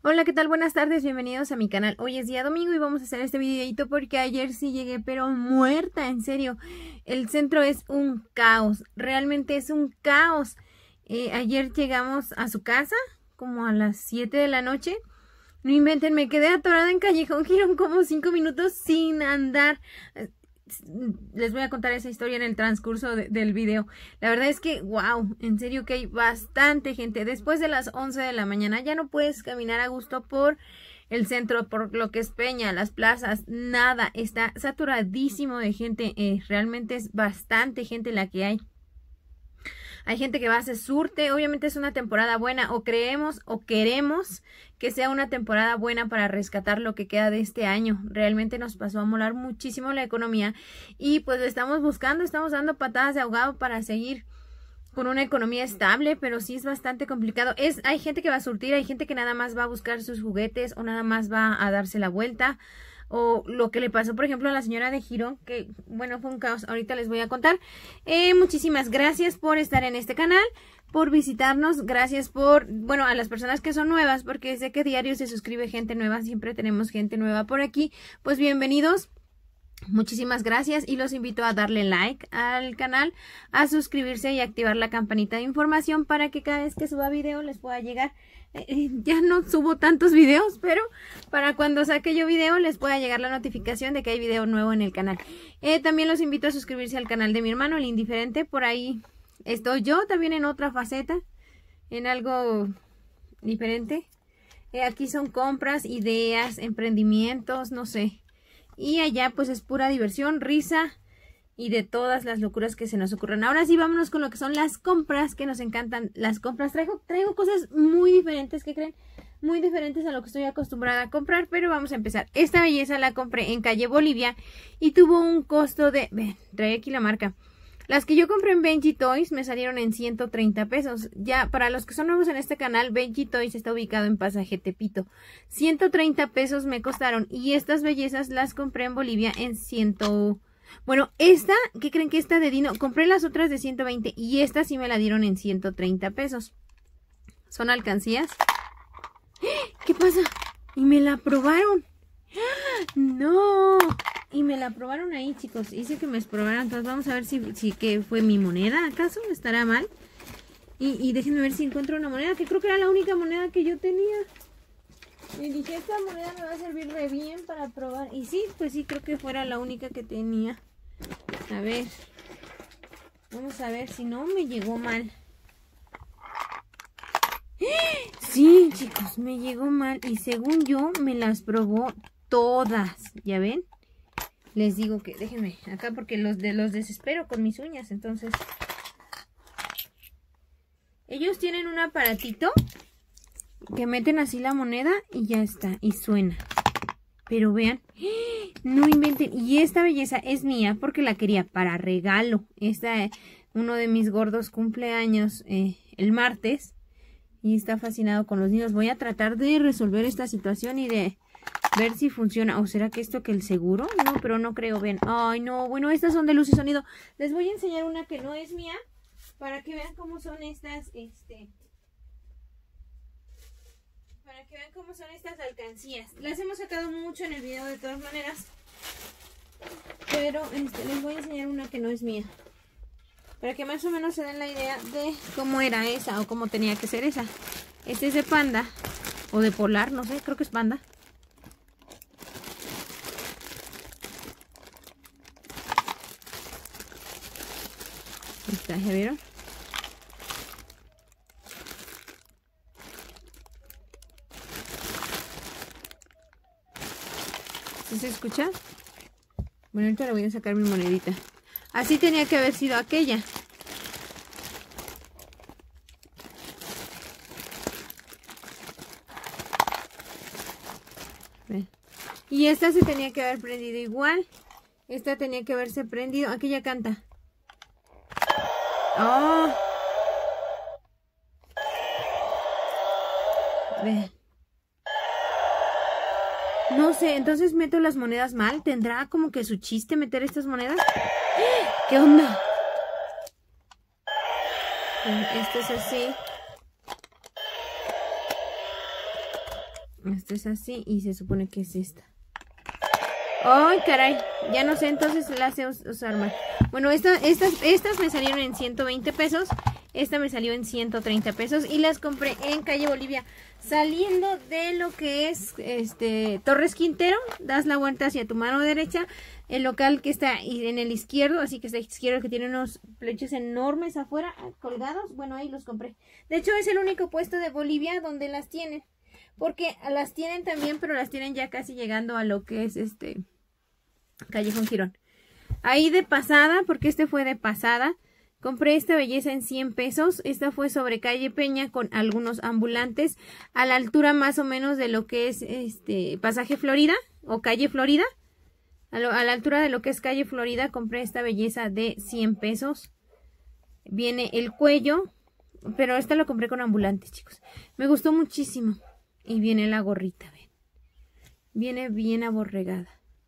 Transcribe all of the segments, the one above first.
Hola, ¿qué tal? Buenas tardes, bienvenidos a mi canal. Hoy es día domingo y vamos a hacer este videito porque ayer sí llegué pero muerta, en serio. El centro es un caos, realmente es un caos. Ayer llegamos a su casa como a las 7 de la noche. No inventen, me quedé atorada en Callejón Girón como 5 minutos sin andar. Les voy a contar esa historia en el transcurso del video. La verdad es que, wow, en serio que hay bastante gente. Después de las 11 de la mañana ya no puedes caminar a gusto por el centro, por lo que es Peña, las plazas, nada. Está saturadísimo de gente. Realmente es bastante gente la que hay. Hay gente que va a hacer surte, obviamente es una temporada buena, o creemos o queremos que sea una temporada buena para rescatar lo que queda de este año. Realmente nos pasó a molar muchísimo la economía y pues estamos buscando, estamos dando patadas de ahogado para seguir con una economía estable, pero sí es bastante complicado. Hay gente que va a surtir, hay gente que nada más va a buscar sus juguetes o nada más va a darse la vuelta. O lo que le pasó, por ejemplo, a la señora de Girón, que, bueno, fue un caos. Ahorita les voy a contar. Muchísimas gracias por estar en este canal, por visitarnos. Gracias por, bueno, a las personas que son nuevas, porque sé que diario se suscribe gente nueva. Siempre tenemos gente nueva por aquí. Pues bienvenidos. Muchísimas gracias y los invito a darle like al canal, a suscribirse y activar la campanita de información para que cada vez que suba video les pueda llegar. Ya no subo tantos videos, pero para cuando saque yo video les pueda llegar la notificación de que hay video nuevo en el canal. También los invito a suscribirse al canal de mi hermano, el indiferente. Por ahí estoy yo también en otra faceta, en algo diferente. Aquí son compras, ideas, emprendimientos, no sé. Y allá pues es pura diversión, risa y de todas las locuras que se nos ocurren. Ahora sí, vámonos con lo que son las compras, que nos encantan las compras. Traigo cosas muy diferentes, ¿qué creen? Muy diferentes a lo que estoy acostumbrada a comprar, pero vamos a empezar. Esta belleza la compré en calle Bolivia y tuvo un costo de... Ven, trae aquí la marca. Las que yo compré en Benji Toys me salieron en 130 pesos. Ya, para los que son nuevos en este canal, Benji Toys está ubicado en Pasaje Tepito. 130 pesos me costaron. Y estas bellezas las compré en Bolivia en 100... Bueno, esta, ¿qué creen que esta de Dino? Compré las otras de 120 y esta sí me la dieron en 130 pesos. Son alcancías. ¿Qué pasa? Y me la probaron. ¡No! Y me la probaron ahí, chicos. Hice que me probaran. Entonces vamos a ver si que fue mi moneda. ¿Acaso estará mal? Y déjenme ver si encuentro una moneda, que creo que era la única moneda que yo tenía. Y dije, esta moneda me va a servir re bien para probar. Y sí, pues sí, creo que fuera la única que tenía. A ver. Vamos a ver si no me llegó mal. Sí, chicos, me llegó mal. Y según yo, me las probó todas. ¿Ya ven? Les digo que, déjenme acá porque los desespero con mis uñas. Entonces, ellos tienen un aparatito que meten así la moneda y ya está, y suena. Pero vean, no inventen. Y esta belleza es mía porque la quería para regalo. Uno de mis gordos cumpleaños el martes y está fascinado con los niños. Voy a tratar de resolver esta situación y de ver si funciona. ¿O será que esto que el seguro? No, pero no creo. Ven. Ay, no. Bueno, estas son de luz y sonido. Les voy a enseñar una que no es mía para que vean cómo son estas, para que vean cómo son estas alcancías. Las hemos sacado mucho en el video de todas maneras. Pero les voy a enseñar una que no es mía. Para que más o menos se den la idea de cómo era esa o cómo tenía que ser esa. Este es de panda o de polar, no sé, creo que es panda. Ahí está, ¿ya vieron? ¿Sí se escucha? Bueno, ahorita le voy a sacar mi monedita. Así tenía que haber sido aquella. Ven. Y esta se tenía que haber prendido igual. Esta tenía que haberse prendido. Aquella canta. ¡Oh! Ven. No sé, entonces meto las monedas mal. ¿Tendrá como que su chiste meter estas monedas? ¿Qué onda? Esto es así. Esta es así y se supone que es esta. ¡Ay, caray! Ya no sé, entonces las sé usar mal. Bueno, estas me salieron en 120 pesos. Esta me salió en 130 pesos. Y las compré en Calle Bolivia. Saliendo de lo que es Torres Quintero. Das la vuelta hacia tu mano derecha. El local que está en el izquierdo. Así que está izquierdo, que tiene unos plechos enormes afuera colgados. Bueno, ahí los compré. De hecho, es el único puesto de Bolivia donde las tienen. Porque las tienen también, pero las tienen ya casi llegando a lo que es Callejón Girón. Ahí de pasada, porque este fue de pasada, compré esta belleza en 100 pesos. Esta fue sobre calle Peña con algunos ambulantes a la altura más o menos de lo que es Pasaje Florida o Calle Florida. A la altura de lo que es Calle Florida compré esta belleza de 100 pesos. Viene el cuello, pero esta lo compré con ambulantes, chicos. Me gustó muchísimo. Y viene la gorrita, ven. Viene bien aborregada.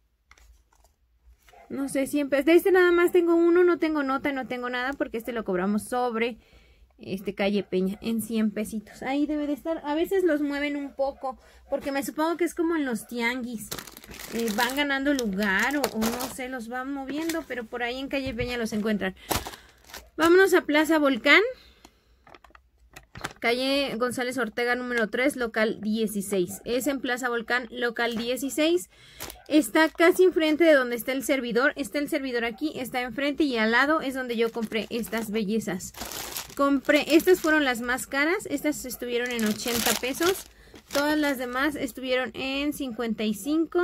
No sé, siempre. De nada más tengo uno, no tengo nota, no tengo nada, porque lo cobramos sobre Calle Peña en 100 pesitos. Ahí debe de estar. A veces los mueven un poco, porque me supongo que es como en los tianguis. Van ganando lugar o no sé, los van moviendo, pero por ahí en Calle Peña los encuentran. Vámonos a Plaza Volcán. Calle González Ortega número 3, local 16. Es en Plaza Volcán, local 16. Está casi enfrente de donde está el servidor. Está el servidor aquí, está enfrente y al lado es donde yo compré estas bellezas. Estas fueron las más caras. Estas estuvieron en 80 pesos. Todas las demás estuvieron en 55,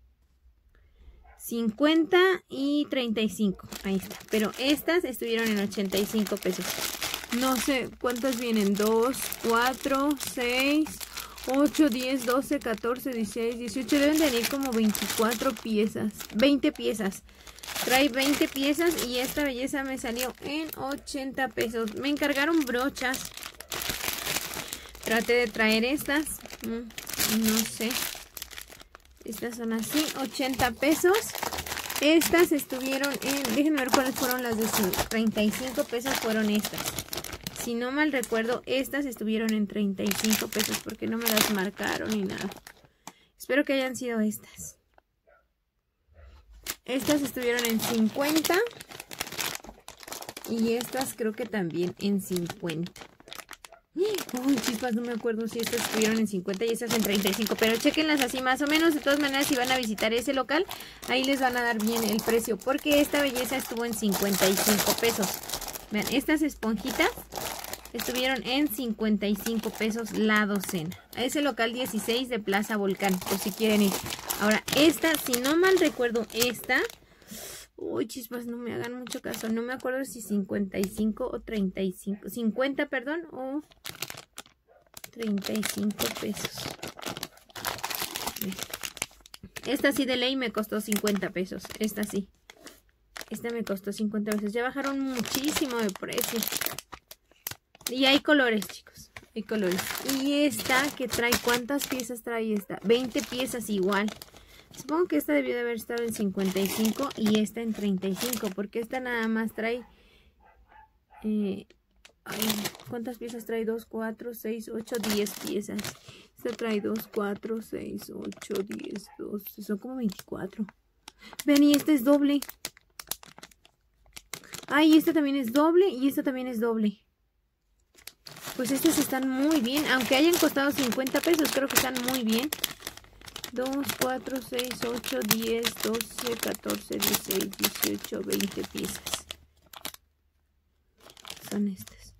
50 y 35. Ahí está. Pero estas estuvieron en 85 pesos. No sé cuántas vienen, 2, 4, 6, 8, 10, 12, 14, 16, 18, deben de venir como 24 piezas, 20 piezas. Trae 20 piezas y esta belleza me salió en 80 pesos. Me encargaron brochas. Traté de traer estas, no sé. Estas son así, 80 pesos. Estas estuvieron en, déjenme ver cuáles fueron las de 35 pesos, fueron estas. Si no mal recuerdo, estas estuvieron en 35 pesos porque no me las marcaron ni nada. Espero que hayan sido estas. Estas estuvieron en 50. Y estas creo que también en 50. Uy, chispas, no me acuerdo si estas estuvieron en 50 y estas en 35. Pero chequenlas así más o menos. De todas maneras, si van a visitar ese local, ahí les van a dar bien el precio. Porque esta belleza estuvo en 55 pesos. Vean, estas esponjitas estuvieron en 55 pesos la docena. A ese local 16 de Plaza Volcán, por si quieren ir. Ahora, esta, si no mal recuerdo, esta... Uy, chispas, no me hagan mucho caso. No me acuerdo si 55 o 35. 50, perdón, o 35 pesos. Esta sí de ley me costó 50 pesos. Esta sí. Esta me costó 50 pesos. Ya bajaron muchísimo de precio. Y hay colores, chicos. Hay colores. Y esta que trae, ¿cuántas piezas trae esta? 20 piezas igual. Supongo que esta debió de haber estado en 55 y esta en 35. Porque esta nada más trae... ¿cuántas piezas trae? 2, 4, 6, 8, 10 piezas. Esta trae 2, 4, 6, 8, 10, 12. Son como 24. Vean, y esta es doble. Ay, esta también es doble y esta también es doble. Pues estas están muy bien. Aunque hayan costado 50 pesos, creo que están muy bien. 2, 4, 6, 8, 10, 12, 14, 16, 18, 20 piezas. Son estas.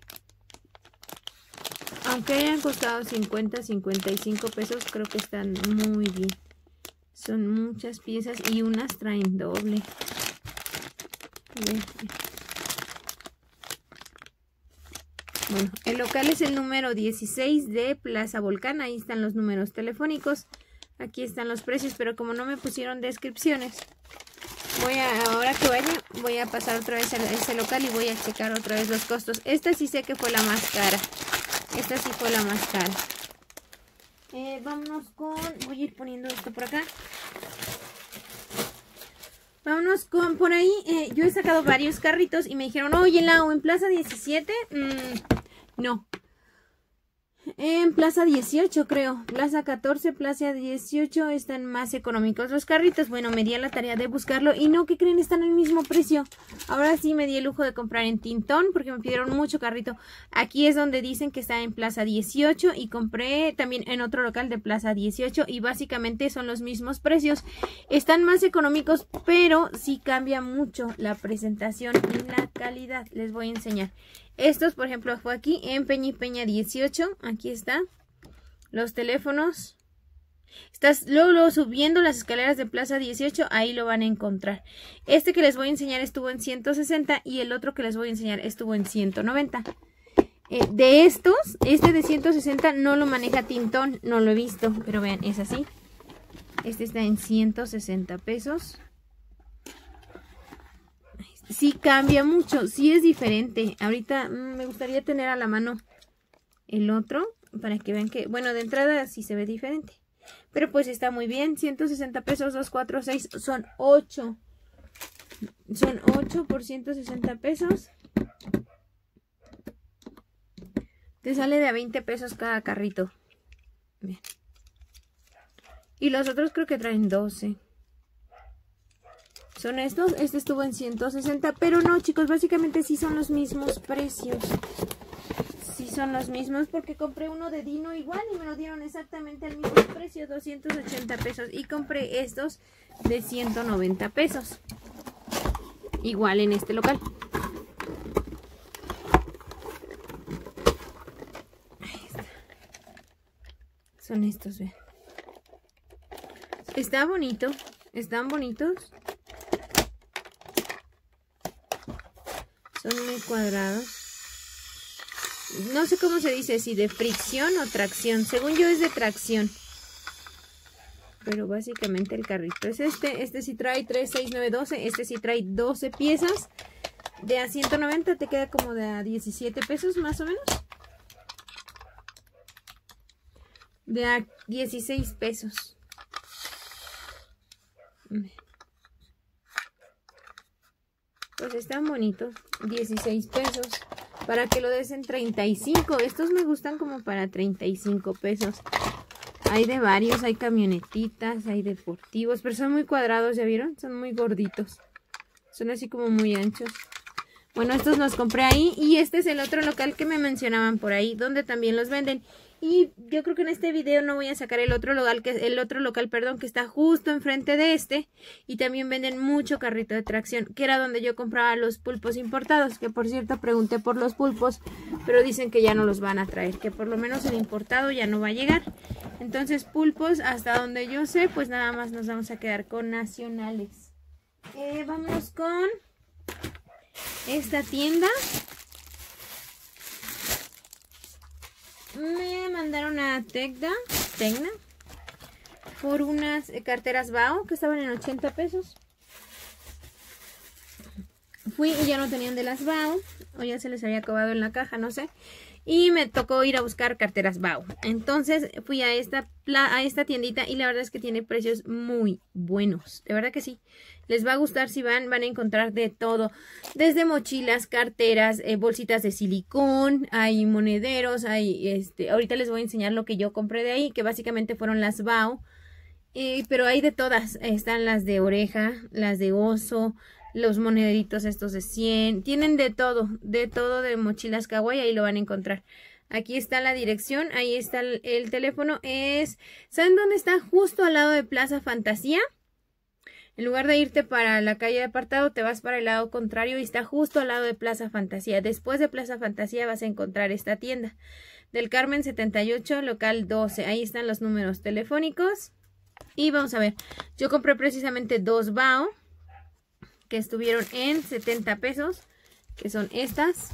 Aunque hayan costado 50, 55 pesos, creo que están muy bien. Son muchas piezas y unas traen doble. Bueno, el local es el número 16 de Plaza Volcán. Ahí están los números telefónicos. Aquí están los precios, pero como no me pusieron descripciones, ahora que vaya, voy a pasar otra vez a ese local y voy a checar otra vez los costos. Esta sí sé que fue la más cara. Esta sí fue la más cara. Vámonos con... Voy a ir poniendo esto por acá. Vámonos con... Por ahí, yo he sacado varios carritos y me dijeron, oye, Lau, en Plaza 17, no. en Plaza 18, creo. Plaza 14, Plaza 18 están más económicos los carritos. Bueno, me di a la tarea de buscarlo y no, ¿qué creen? Están al mismo precio. Ahora sí me di el lujo de comprar en Tintón porque me pidieron mucho carrito. Aquí es donde dicen que está en Plaza 18 y compré también en otro local de Plaza 18 y básicamente son los mismos precios. Están más económicos, pero sí cambia mucho la presentación y la calidad. Les voy a enseñar. Estos, por ejemplo, fue aquí en Peña y Peña 18. Aquí está. Los teléfonos. Estás luego subiendo las escaleras de Plaza 18. Ahí lo van a encontrar. Este que les voy a enseñar estuvo en 160 y el otro que les voy a enseñar estuvo en 190. De estos, este de 160 no lo maneja Tintón. No lo he visto, pero vean, es así. Este está en 160 pesos. Sí cambia mucho, sí es diferente. Ahorita me gustaría tener a la mano el otro para que vean que, bueno, de entrada sí se ve diferente. Pero pues está muy bien, 160 pesos, 2, 4, 6, son 8. Son 8 por 160 pesos. Te sale de a 20 pesos cada carrito. Bien. Y los otros creo que traen 12. Son estos, este estuvo en 160, pero no, chicos, básicamente sí son los mismos precios. Sí son los mismos porque compré uno de Dino igual y me lo dieron exactamente al mismo precio, 280 pesos. Y compré estos de 190 pesos. Igual en este local. Ahí está. Son estos, vean. Está bonito, están bonitos. Son muy cuadrados. No sé cómo se dice, si de fricción o tracción. Según yo es de tracción. Pero básicamente el carrito es este. Este sí trae 3, 6, 9, 12. Este sí trae 12 piezas. De a 190 te queda como de a 17 pesos más o menos. De a 16 pesos. Pues están bonitos. 16 pesos. Para que lo des en 35. Estos me gustan como para 35 pesos. Hay de varios. Hay camionetitas. Hay deportivos. Pero son muy cuadrados. ¿Ya vieron? Son muy gorditos. Son así como muy anchos. Bueno, estos los compré ahí. Y este es el otro local que me mencionaban por ahí. Donde también los venden. Y yo creo que en este video no voy a sacar el otro local, que está justo enfrente de este. Y también venden mucho carrito de tracción, que era donde yo compraba los pulpos importados. Que por cierto pregunté por los pulpos, pero dicen que ya no los van a traer. Que por lo menos el importado ya no va a llegar. Entonces pulpos, hasta donde yo sé, pues nada más nos vamos a quedar con nacionales. Vamos con esta tienda. Me mandaron a Tecna por unas carteras Bao que estaban en 80 pesos. Fui y ya no tenían de las Bao, o ya se les había acabado en la caja, no sé. Y me tocó ir a buscar carteras Bao. Entonces fui a esta tiendita y la verdad es que tiene precios muy buenos. De verdad que sí. Les va a gustar si van a encontrar de todo. Desde mochilas, carteras, bolsitas de silicón, hay monederos, hay ahorita les voy a enseñar lo que yo compré de ahí, que básicamente fueron las Bao. Pero hay de todas. Están las de oreja, las de oso, los monederitos estos de 100. Tienen de todo de mochilas kawaii, ahí lo van a encontrar. Aquí está la dirección, ahí está el teléfono. ¿Saben dónde está? Justo al lado de Plaza Fantasía. En lugar de irte para la calle de Apartado, te vas para el lado contrario y está justo al lado de Plaza Fantasía. Después de Plaza Fantasía vas a encontrar esta tienda. Del Carmen 78, local 12. Ahí están los números telefónicos. Y vamos a ver, yo compré precisamente 2 Bao, que estuvieron en 70 pesos, que son estas.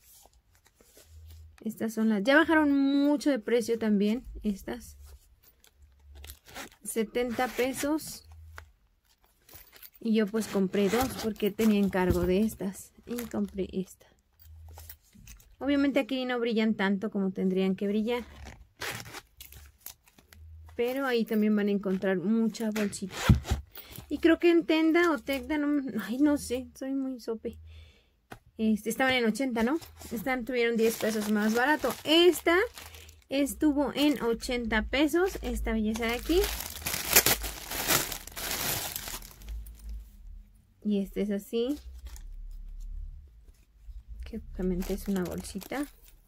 Estas son las, ya bajaron mucho de precio también, estas. 70 pesos. Y yo pues compré 2 porque tenía encargo de estas. Y compré esta. Obviamente aquí no brillan tanto como tendrían que brillar. Pero ahí también van a encontrar mucha bolsita. Y creo que en Tenda o Tecna, no sé, soy muy sope. Estaban en 80, ¿no? Tuvieron 10 pesos más barato. Esta estuvo en 80 pesos esta belleza de aquí. Y este es así, que obviamente es una bolsita.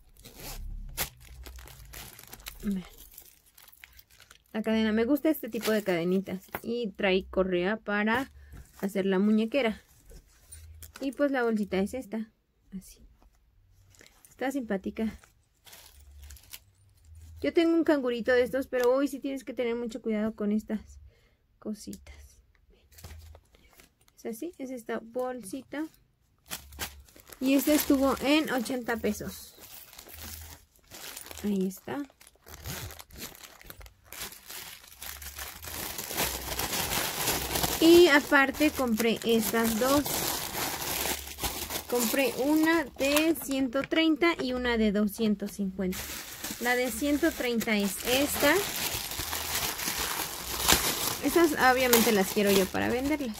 La cadena, me gusta este tipo de cadenitas. Y trae correa para hacer la muñequera. Y pues la bolsita es esta, así. Está simpática. Yo tengo un cangurito de estos, pero hoy sí tienes que tener mucho cuidado con estas cositas. Es así, es esta bolsita. Y este estuvo en 80 pesos. Ahí está. Y aparte compré estas dos. Compré una de 130 y una de 250. La de 130 es esta. Estas obviamente las quiero yo para venderlas.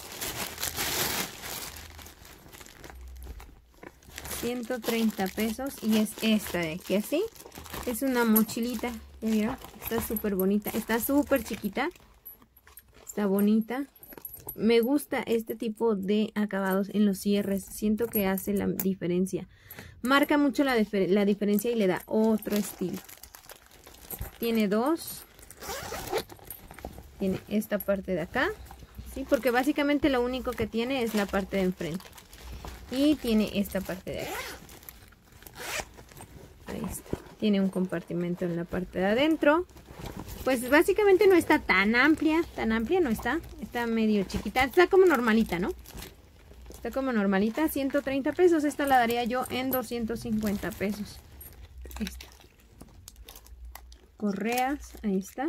130 pesos. Y es esta de aquí así. Es una mochilita. ¿Ya vieron? Está súper bonita. Está súper chiquita. Está bonita. Me gusta este tipo de acabados en los cierres. Siento que hace la diferencia. Marca mucho la diferencia y le da otro estilo. Tiene dos. Tiene esta parte de acá. ¿Sí? Porque básicamente lo único que tiene es la parte de enfrente. Y tiene esta parte de acá. Ahí está. Tiene un compartimento en la parte de adentro. Pues básicamente no está tan amplia no está. Está medio chiquita. Está como normalita, ¿no? Está como normalita. 130 pesos. Esta la daría yo en 250 pesos. Esta. Correas. Ahí está.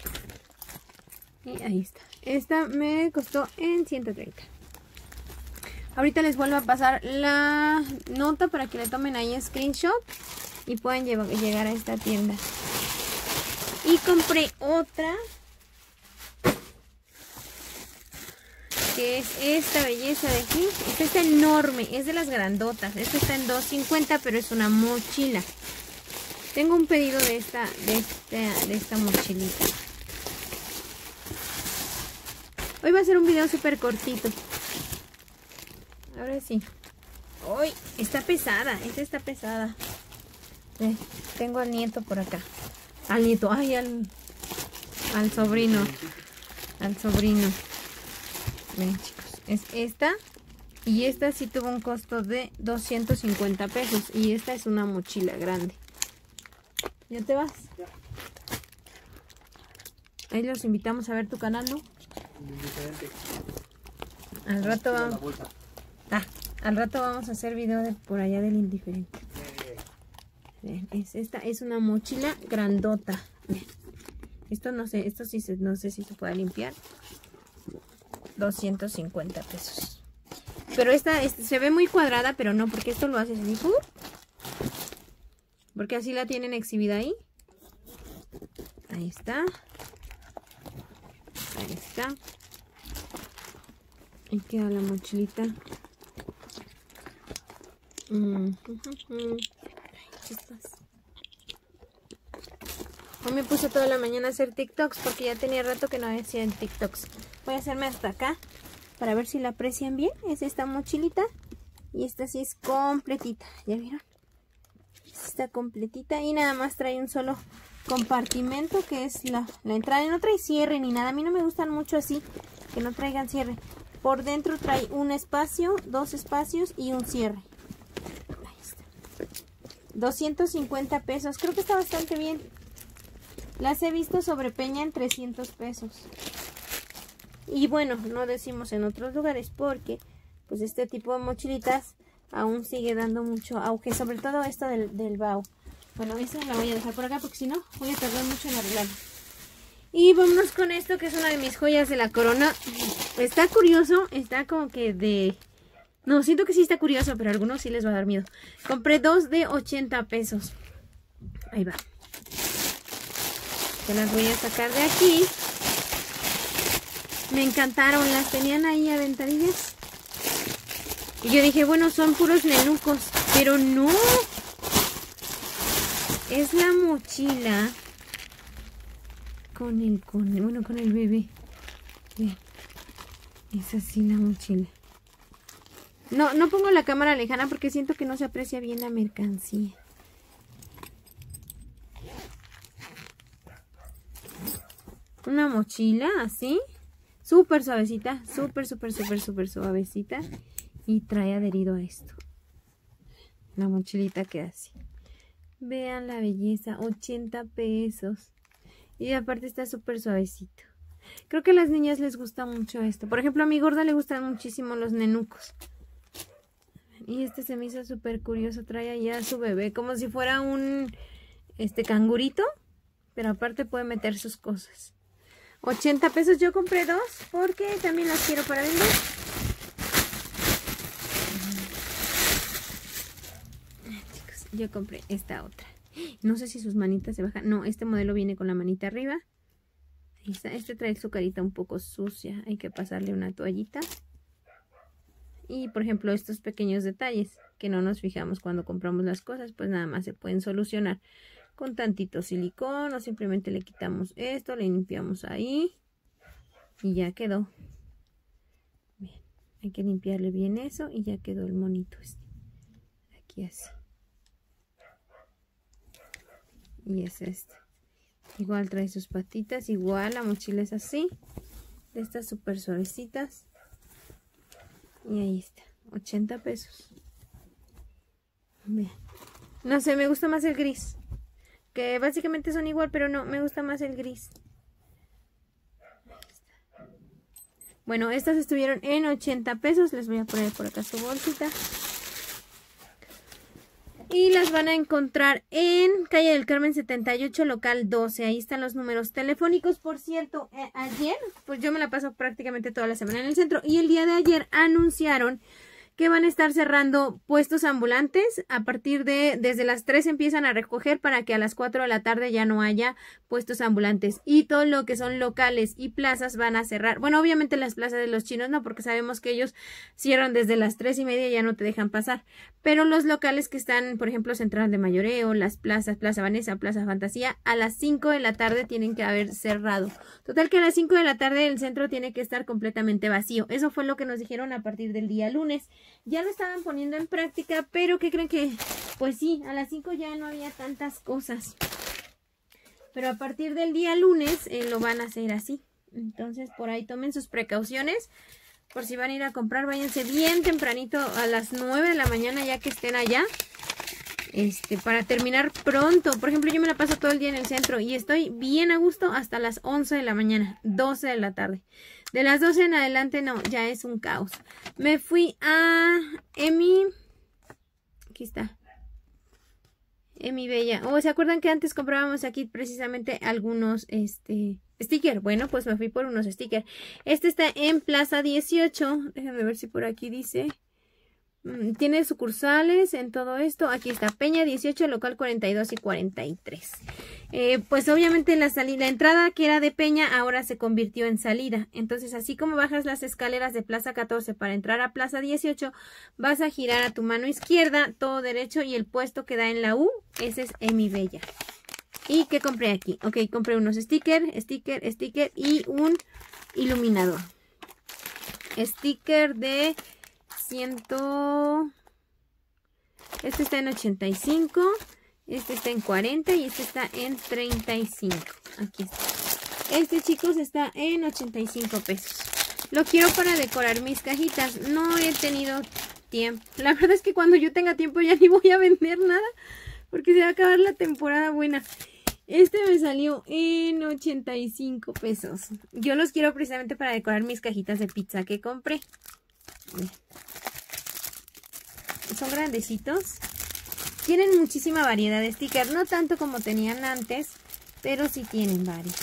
Y ahí está. Esta me costó en 130. Ahorita les vuelvo a pasar la nota para que le tomen ahí screenshot y puedan llegar a esta tienda. Y compré otra, que es esta belleza de aquí. Esta está enorme, es de las grandotas. Esta está en 2.50, pero es una mochila. Tengo un pedido de esta mochilita. Hoy va a ser un video súper cortito. Ahora sí. Uy, está pesada. Esta está pesada. Tengo al nieto por acá. Al nieto, ay, al sobrino. Al sobrino. Ven, chicos. Es esta. Y esta sí tuvo un costo de 250 pesos. Y esta es una mochila grande. ¿Ya te vas? Ya. Ahí los invitamos a ver tu canal, ¿no? Al rato vamos. Al rato vamos a hacer video de por allá del indiferente. Esta es una mochila grandota. Esto no sé, no sé si se puede limpiar. 250 pesos. Pero esta se ve muy cuadrada, pero no, porque esto lo hace así. Porque así la tienen exhibida ahí. Ahí está. Ahí está. Ahí queda la mochilita. Hoy me puse toda la mañana a hacer TikToks porque ya tenía rato que no hacía TikToks. Voy a hacerme hasta acá para ver si la aprecian bien. Es esta mochilita y esta sí es completita. ¿Ya vieron? Está completita y nada más trae un solo compartimento que es la entrada. Y no trae cierre ni nada. A mí no me gustan mucho así, que no traigan cierre. Por dentro trae un espacio, dos espacios y un cierre. 250 pesos. Creo que está bastante bien. Las he visto sobre Peña en 300 pesos. Y bueno, no decimos en otros lugares porque pues este tipo de mochilitas aún sigue dando mucho auge. Sobre todo esta del Bao. Bueno, esa la voy a dejar por acá porque si no voy a tardar mucho en arreglarla. Y vámonos con esto que es una de mis joyas de la corona. Está curioso. Está como que de... No, siento que sí está curioso, pero a algunos sí les va a dar miedo. Compré dos de 80 pesos. Ahí va. Se las voy a sacar de aquí. Me encantaron. Las tenían ahí aventadillas. Y yo dije, bueno, son puros nenucos. Pero no. Es la mochila con el bebé. Vean, es así la mochila. No pongo la cámara lejana porque siento que no se aprecia bien la mercancía. Una mochila así, súper suavecita, súper suavecita. Y trae adherido a esto. La mochilita queda así. Vean la belleza, 80 pesos. Y aparte está súper suavecito. Creo que a las niñas les gusta mucho esto. Por ejemplo, a mi gorda le gustan muchísimo los nenucos. Y este se me hizo súper curioso. Trae ahí a su bebé como si fuera un cangurito. Pero aparte puede meter sus cosas. 80 pesos. Yo compré dos porque también las quiero para vender. Chicos, yo compré esta otra. No sé si sus manitas se bajan. No, este modelo viene con la manita arriba. Ahí está. Este trae su carita un poco sucia. Hay que pasarle una toallita. Y por ejemplo estos pequeños detalles que no nos fijamos cuando compramos las cosas, pues nada más se pueden solucionar con tantito silicón o simplemente le quitamos esto, le limpiamos ahí y ya quedó. Bien, hay que limpiarle bien eso y ya quedó el monito aquí así. Y es igual trae sus patitas, igual la mochila es así, de estas súper suavecitas. Y ahí está, 80 pesos. Vean. No sé, me gusta más el gris. Que básicamente son igual, pero no, me gusta más el gris. Ahí está. Bueno, estas estuvieron en 80 pesos. Les voy a poner por acá su bolsita. Y las van a encontrar en Calle del Carmen 78, local 12. Ahí están los números telefónicos. Por cierto, ayer, pues yo me la paso prácticamente toda la semana en el centro. Y el día de ayer anunciaron que van a estar cerrando puestos ambulantes. A partir desde las 3 empiezan a recoger para que a las 4 de la tarde ya no haya puestos ambulantes. Y todo lo que son locales y plazas van a cerrar. Bueno, obviamente las plazas de los chinos no, porque sabemos que ellos cierran desde las 3:30 y ya no te dejan pasar. Pero los locales que están, por ejemplo, Central de Mayoreo, las plazas, Plaza Vanessa, Plaza Fantasía, a las 5 de la tarde tienen que haber cerrado. Total que a las 5 de la tarde el centro tiene que estar completamente vacío. Eso fue lo que nos dijeron a partir del día lunes. Ya lo estaban poniendo en práctica, pero ¿qué creen que? Pues sí, a las 5 ya no había tantas cosas. Pero a partir del día lunes lo van a hacer así. Entonces por ahí tomen sus precauciones. Por si van a ir a comprar, váyanse bien tempranito a las 9 de la mañana ya que estén allá. Para terminar pronto. Por ejemplo, yo me la paso todo el día en el centro y estoy bien a gusto hasta las 11 de la mañana, 12 de la tarde. De las 12 en adelante no, ya es un caos. Me fui a aquí está. Emi Bella. ¿Se acuerdan que antes comprábamos aquí precisamente algunos stickers? Bueno, pues me fui por unos stickers. Este está en Plaza 18. Déjenme ver si por aquí dice. Tiene sucursales en todo esto. Aquí está Peña 18, local 42 y 43. Pues obviamente la entrada que era de Peña ahora se convirtió en salida. Entonces así como bajas las escaleras de Plaza 14 para entrar a Plaza 18, vas a girar a tu mano izquierda, todo derecho y el puesto que da en la U, ese es Emi Bella. ¿Y qué compré aquí? Ok, compré unos stickers y un iluminador. Sticker de 100. Este está en 85. Este está en 40 y este está en 35. Aquí está. Chicos, está en 85 pesos. Lo quiero para decorar mis cajitas. No he tenido tiempo. La verdad es que cuando yo tenga tiempo ya ni voy a vender nada, porque se va a acabar la temporada buena. Me salió en 85 pesos. Yo los quiero precisamente para decorar mis cajitas de pizza que compré. Son grandecitos. Tienen muchísima variedad de stickers. No tanto como tenían antes, pero sí tienen varios.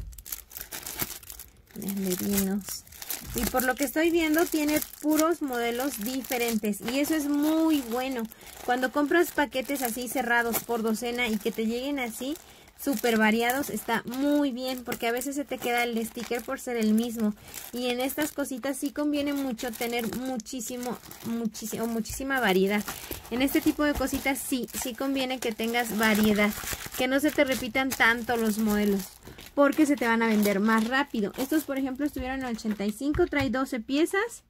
Divinos. Y por lo que estoy viendo, tiene puros modelos diferentes. Y eso es muy bueno. Cuando compras paquetes así cerrados por docena y que te lleguen así, súper variados, está muy bien, porque a veces se te queda el sticker por ser el mismo. Y en estas cositas sí conviene mucho tener muchísima variedad. En este tipo de cositas sí conviene que tengas variedad, que no se te repitan tanto los modelos, porque se te van a vender más rápido. Estos, por ejemplo, estuvieron en 85, trae 12 piezas.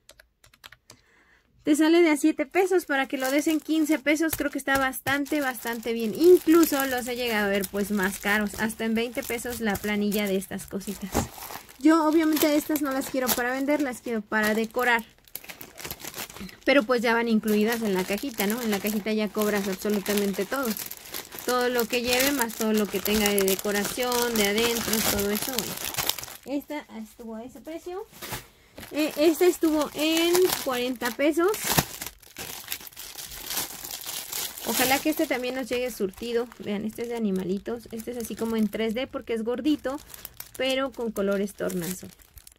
Te sale de a 7 pesos, para que lo des en 15 pesos, creo que está bastante bien. Incluso los he llegado a ver pues más caros, hasta en 20 pesos la planilla de estas cositas. Yo obviamente estas no las quiero para vender, las quiero para decorar. Pero pues ya van incluidas en la cajita, ¿no? En la cajita ya cobras absolutamente todo. Todo lo que lleve, más todo lo que tenga de decoración, de adentro, todo eso. Bueno, esta estuvo a ese precio. Esta estuvo en 40 pesos. Ojalá que este también nos llegue surtido. Vean, este es de animalitos. Este es así como en 3D porque es gordito, pero con colores tornazo.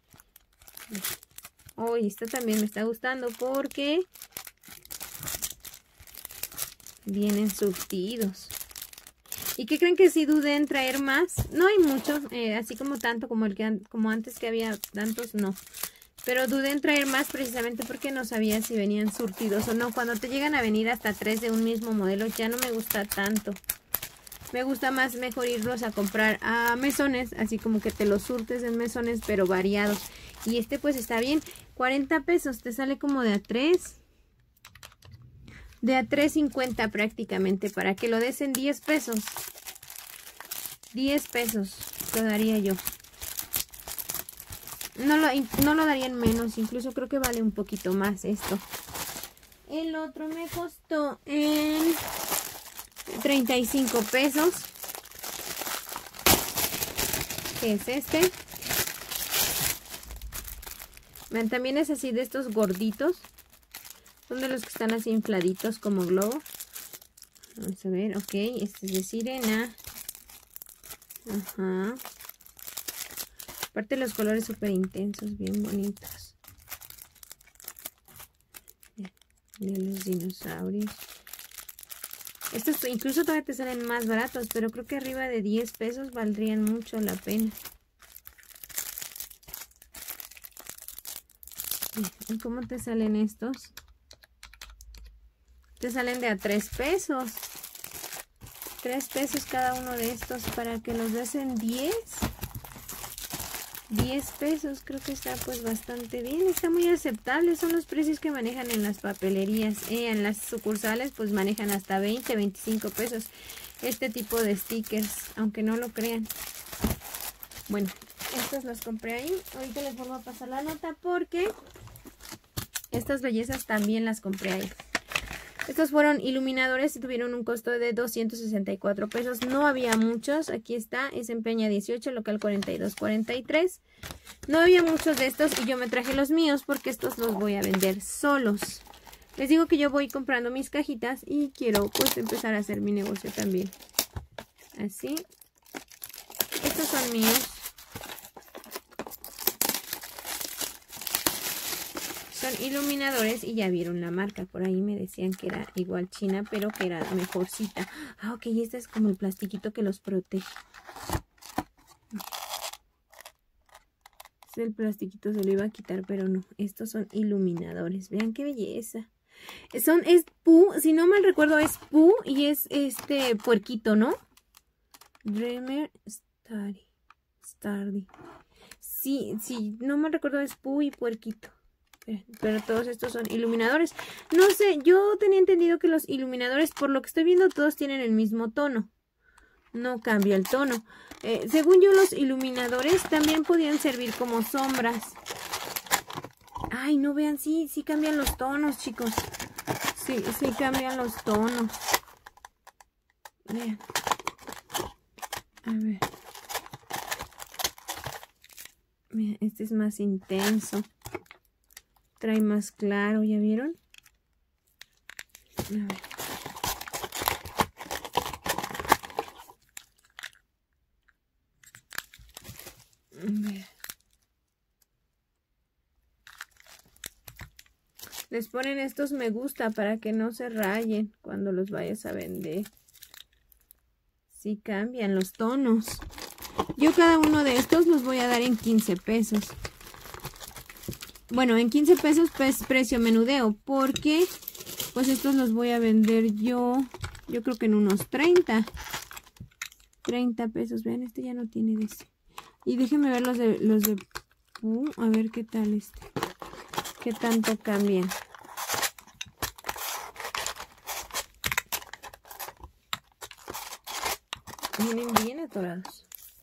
Oh, y esto también me está gustando porque vienen surtidos. ¿Y qué creen? Que si dudé en traer más? No hay muchos, así como tanto como como antes que había tantos, no. Pero dudé en traer más precisamente porque no sabía si venían surtidos o no. Cuando te llegan a venir hasta 3 de un mismo modelo ya no me gusta tanto. Me gusta más mejor irlos a comprar a mesones, así como que te los surtes en mesones, pero variados. Y este pues está bien, 40 pesos, te sale como de a 3. De a 3.50 prácticamente, para que lo des en 10 pesos. 10 pesos te daría yo. No lo daría en menos, incluso creo que vale un poquito más esto. El otro me costó en 35 pesos. ¿Qué es este? Vean, también es así de estos gorditos. Son de los que están así infladitos como globo. Vamos a ver, ok, este es de sirena. Ajá. Aparte los colores súper intensos, bien bonitos. De los dinosaurios. Estos incluso todavía te salen más baratos, pero creo que arriba de 10 pesos valdrían mucho la pena. ¿Y cómo te salen estos? Te salen de a 3 pesos. 3 pesos cada uno de estos para que los des en 10. 10 pesos, creo que está pues bastante bien, está muy aceptable, son los precios que manejan en las papelerías. En las sucursales pues manejan hasta 20, 25 pesos este tipo de stickers, aunque no lo crean. Bueno, estas las compré ahí, ahorita les vuelvo a pasar la nota porque estas bellezas también las compré ahí. Estos fueron iluminadores y tuvieron un costo de 264 pesos. No había muchos. Aquí está. Es en Peña 18, local 4243. No había muchos de estos y yo me traje los míos porque estos los voy a vender solos. Les digo que yo voy comprando mis cajitas y quiero pues empezar a hacer mi negocio también. Así. Estos son míos. Son iluminadores y ya vieron la marca. Por ahí me decían que era igual china, pero que era mejorcita. Ah, ok, este es como el plastiquito que los protege. El plastiquito se lo iba a quitar, pero no. Estos son iluminadores. Vean qué belleza. Es Pooh, si no mal recuerdo es Pooh y es este puerquito, ¿no? Dreamer Stardy. Sí, no me recuerdo, es Pooh y puerquito. Pero todos estos son iluminadores. No sé, yo tenía entendido que los iluminadores, por lo que estoy viendo, todos tienen el mismo tono. No cambia el tono. Según yo, los iluminadores también podían servir como sombras. Ay, no vean, sí cambian los tonos, chicos. Sí cambian los tonos. Vean. A ver. Mira, este es más intenso. Trae más claro, ¿ya vieron? A ver. Les ponen estos me gusta para que no se rayen cuando los vayas a vender. Sí cambian los tonos. Yo cada uno de estos los voy a dar en 15 pesos. Bueno, en 15 pesos pues precio menudeo, porque pues estos los voy a vender yo creo que en unos 30 pesos. Vean, este ya no tiene de ese. Y déjenme ver los de a ver qué tal qué tanto cambian. Vienen bien atorados.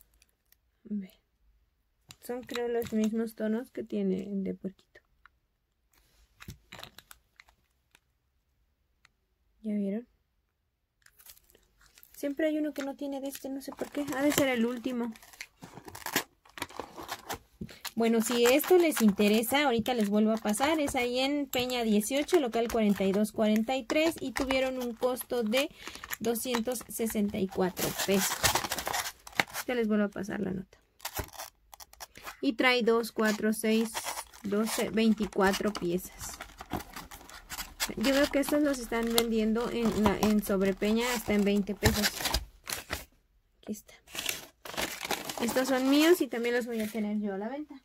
Son creo los mismos tonos que tiene el de puerquito. ¿Ya vieron? Siempre hay uno que no tiene de este, no sé por qué. Ha de ser el último. Bueno, si esto les interesa, ahorita les vuelvo a pasar. Es ahí en Peña 18, local 4243. Y tuvieron un costo de 264 pesos. Ya les vuelvo a pasar la nota. Y trae 2, 4, 6, 12, 24 piezas. Yo veo que estos los están vendiendo en Sobrepeña hasta en 20 pesos. Aquí está. Estos son míos y también los voy a tener yo a la venta.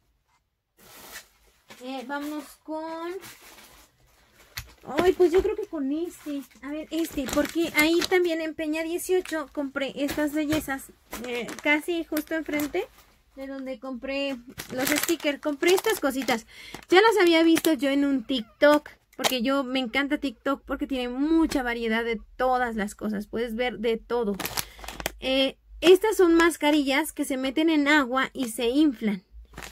Vamos con... Ay, pues yo creo que con este. A ver, porque ahí también en Peña 18 compré estas bellezas. Casi justo enfrente de donde compré los stickers. Compré estas cositas. Ya las había visto yo en un TikTok. Porque yo me encanta TikTok porque tiene mucha variedad de todas las cosas. Puedes ver de todo. Estas son mascarillas que se meten en agua y se inflan.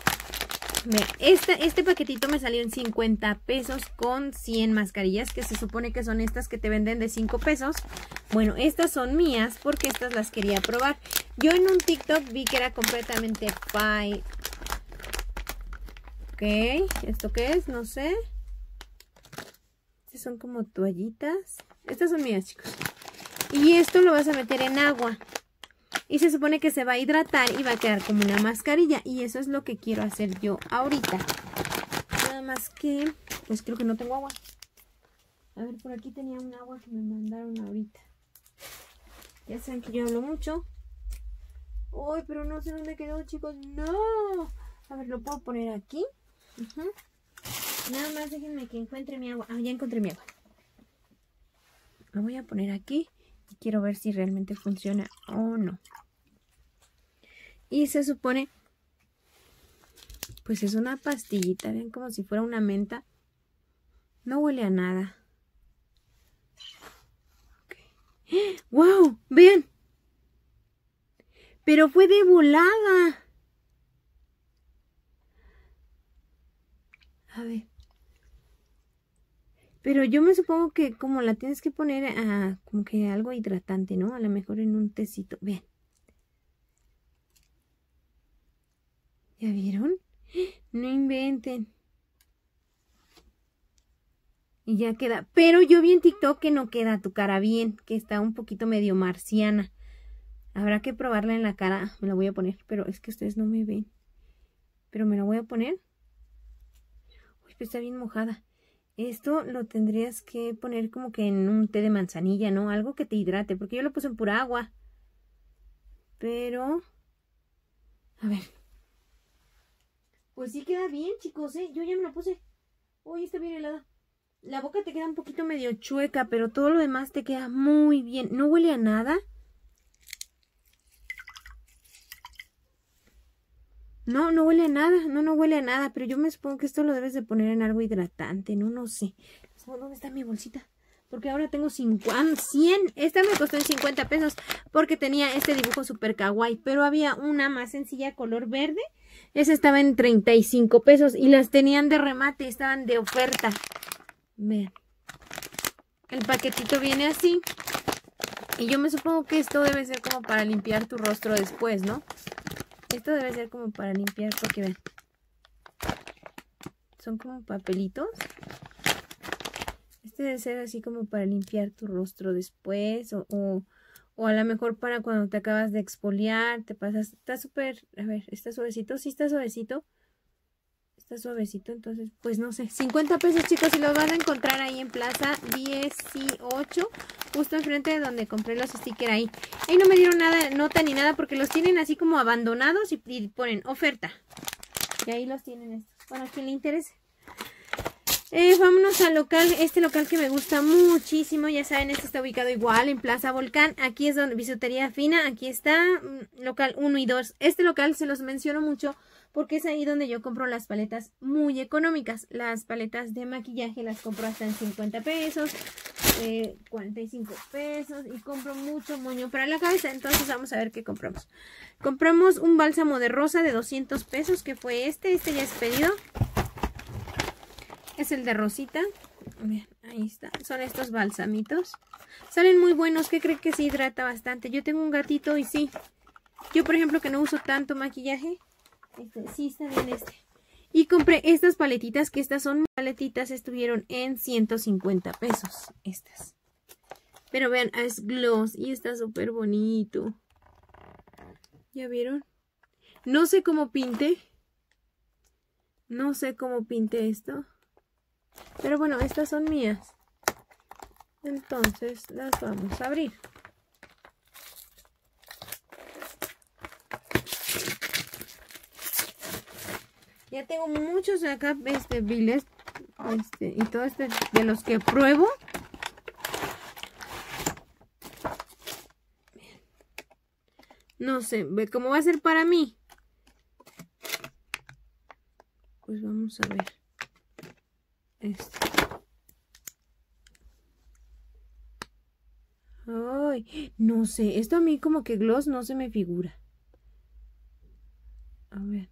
Este paquetito me salió en 50 pesos con 100 mascarillas, que se supone que son estas que te venden de 5 pesos. Bueno, estas son mías porque estas las quería probar. Yo en un TikTok vi que era completamente pie. Ok, ¿esto qué es? No sé. Estas son como toallitas. Estas son mías, chicos. Y esto lo vas a meter en agua. Y se supone que se va a hidratar y va a quedar como una mascarilla. Y eso es lo que quiero hacer yo ahorita. Nada más que, pues creo que no tengo agua. A ver, por aquí tenía un agua que me mandaron ahorita. Ya saben que yo hablo mucho. Uy, pero no sé dónde quedó, chicos. ¡No! A ver, lo puedo poner aquí. Nada más déjenme que encuentre mi agua. Ah, ya encontré mi agua. Lo voy a poner aquí. Y quiero ver si realmente funciona o no. Y se supone, pues es una pastillita, ven como si fuera una menta. No huele a nada. Okay. ¡Wow! ¡Vean! Pero fue de volada. A ver. Pero yo me supongo que como la tienes que poner a como que algo hidratante, ¿no? A lo mejor en un tecito. Vean. ¿Ya vieron? No inventen. Y ya queda. Pero yo vi en TikTok que no queda tu cara bien. Que está un poquito medio marciana. Habrá que probarla en la cara. Me la voy a poner. Pero es que ustedes no me ven. Pero me la voy a poner. Uy, pero está bien mojada. Esto lo tendrías que poner como que en un té de manzanilla, ¿no? Algo que te hidrate. Porque yo lo puse en pura agua. Pero... a ver. Pues sí queda bien, chicos, ¿eh? Yo ya me lo puse. Uy, está bien helada. La boca te queda un poquito medio chueca, pero todo lo demás te queda muy bien. No huele a nada. No, no huele a nada. No huele a nada. Pero yo me supongo que esto lo debes de poner en algo hidratante. No sé. ¿Dónde está mi bolsita? Porque ahora tengo 50, 100. Esta me costó en 50 pesos porque tenía este dibujo super kawaii. Pero había una más sencilla color verde. Esa estaba en 35 pesos y las tenían de remate. Estaban de oferta. Vean. El paquetito viene así. Y yo me supongo que esto debe ser como para limpiar tu rostro después, ¿no? Esto debe ser como para limpiar porque vean. Son como papelitos. Este debe ser así como para limpiar tu rostro después. O a lo mejor para cuando te acabas de exfoliar. Te pasas. Está súper. A ver, ¿está suavecito? Sí, está suavecito. Está suavecito, entonces, pues no sé. 50 pesos, chicos, y los van a encontrar ahí en Plaza 18, justo enfrente de donde compré los stickers ahí. Ahí no me dieron nada, nota ni nada, porque los tienen así como abandonados y ponen oferta. Y ahí los tienen estos. Bueno, a quien le interese. Vámonos al local, este local que me gusta muchísimo, ya saben, este está ubicado igual en Plaza Volcán, aquí es donde bisutería fina, aquí está, local 1 y 2, este local se los menciono mucho porque es ahí donde yo compro las paletas muy económicas, las paletas de maquillaje las compro hasta en 50 pesos, 45 pesos y compro mucho moño para la cabeza, entonces vamos a ver qué compramos. Compramos un bálsamo de rosa de 200 pesos que fue este ya es pedido. Es el de rosita. Bien, ahí está. Son estos balsamitos. Salen muy buenos. ¿Qué creen que se hidrata bastante? Yo tengo un gatito y sí. Yo, por ejemplo, que no uso tanto maquillaje. Sí está bien este. Y compré estas paletitas, que estas son paletitas. Estuvieron en 150 pesos. Estas. Pero vean, es gloss y está súper bonito. ¿Ya vieron? No sé cómo pinte. No sé cómo pinte esto. Pero bueno, estas son mías. Entonces las vamos a abrir. Ya tengo muchos acá, viles, y todo de los que pruebo. No sé, cómo va a ser para mí. Pues vamos a ver. Ay, no sé, esto a mí como que gloss no se me figura. A ver.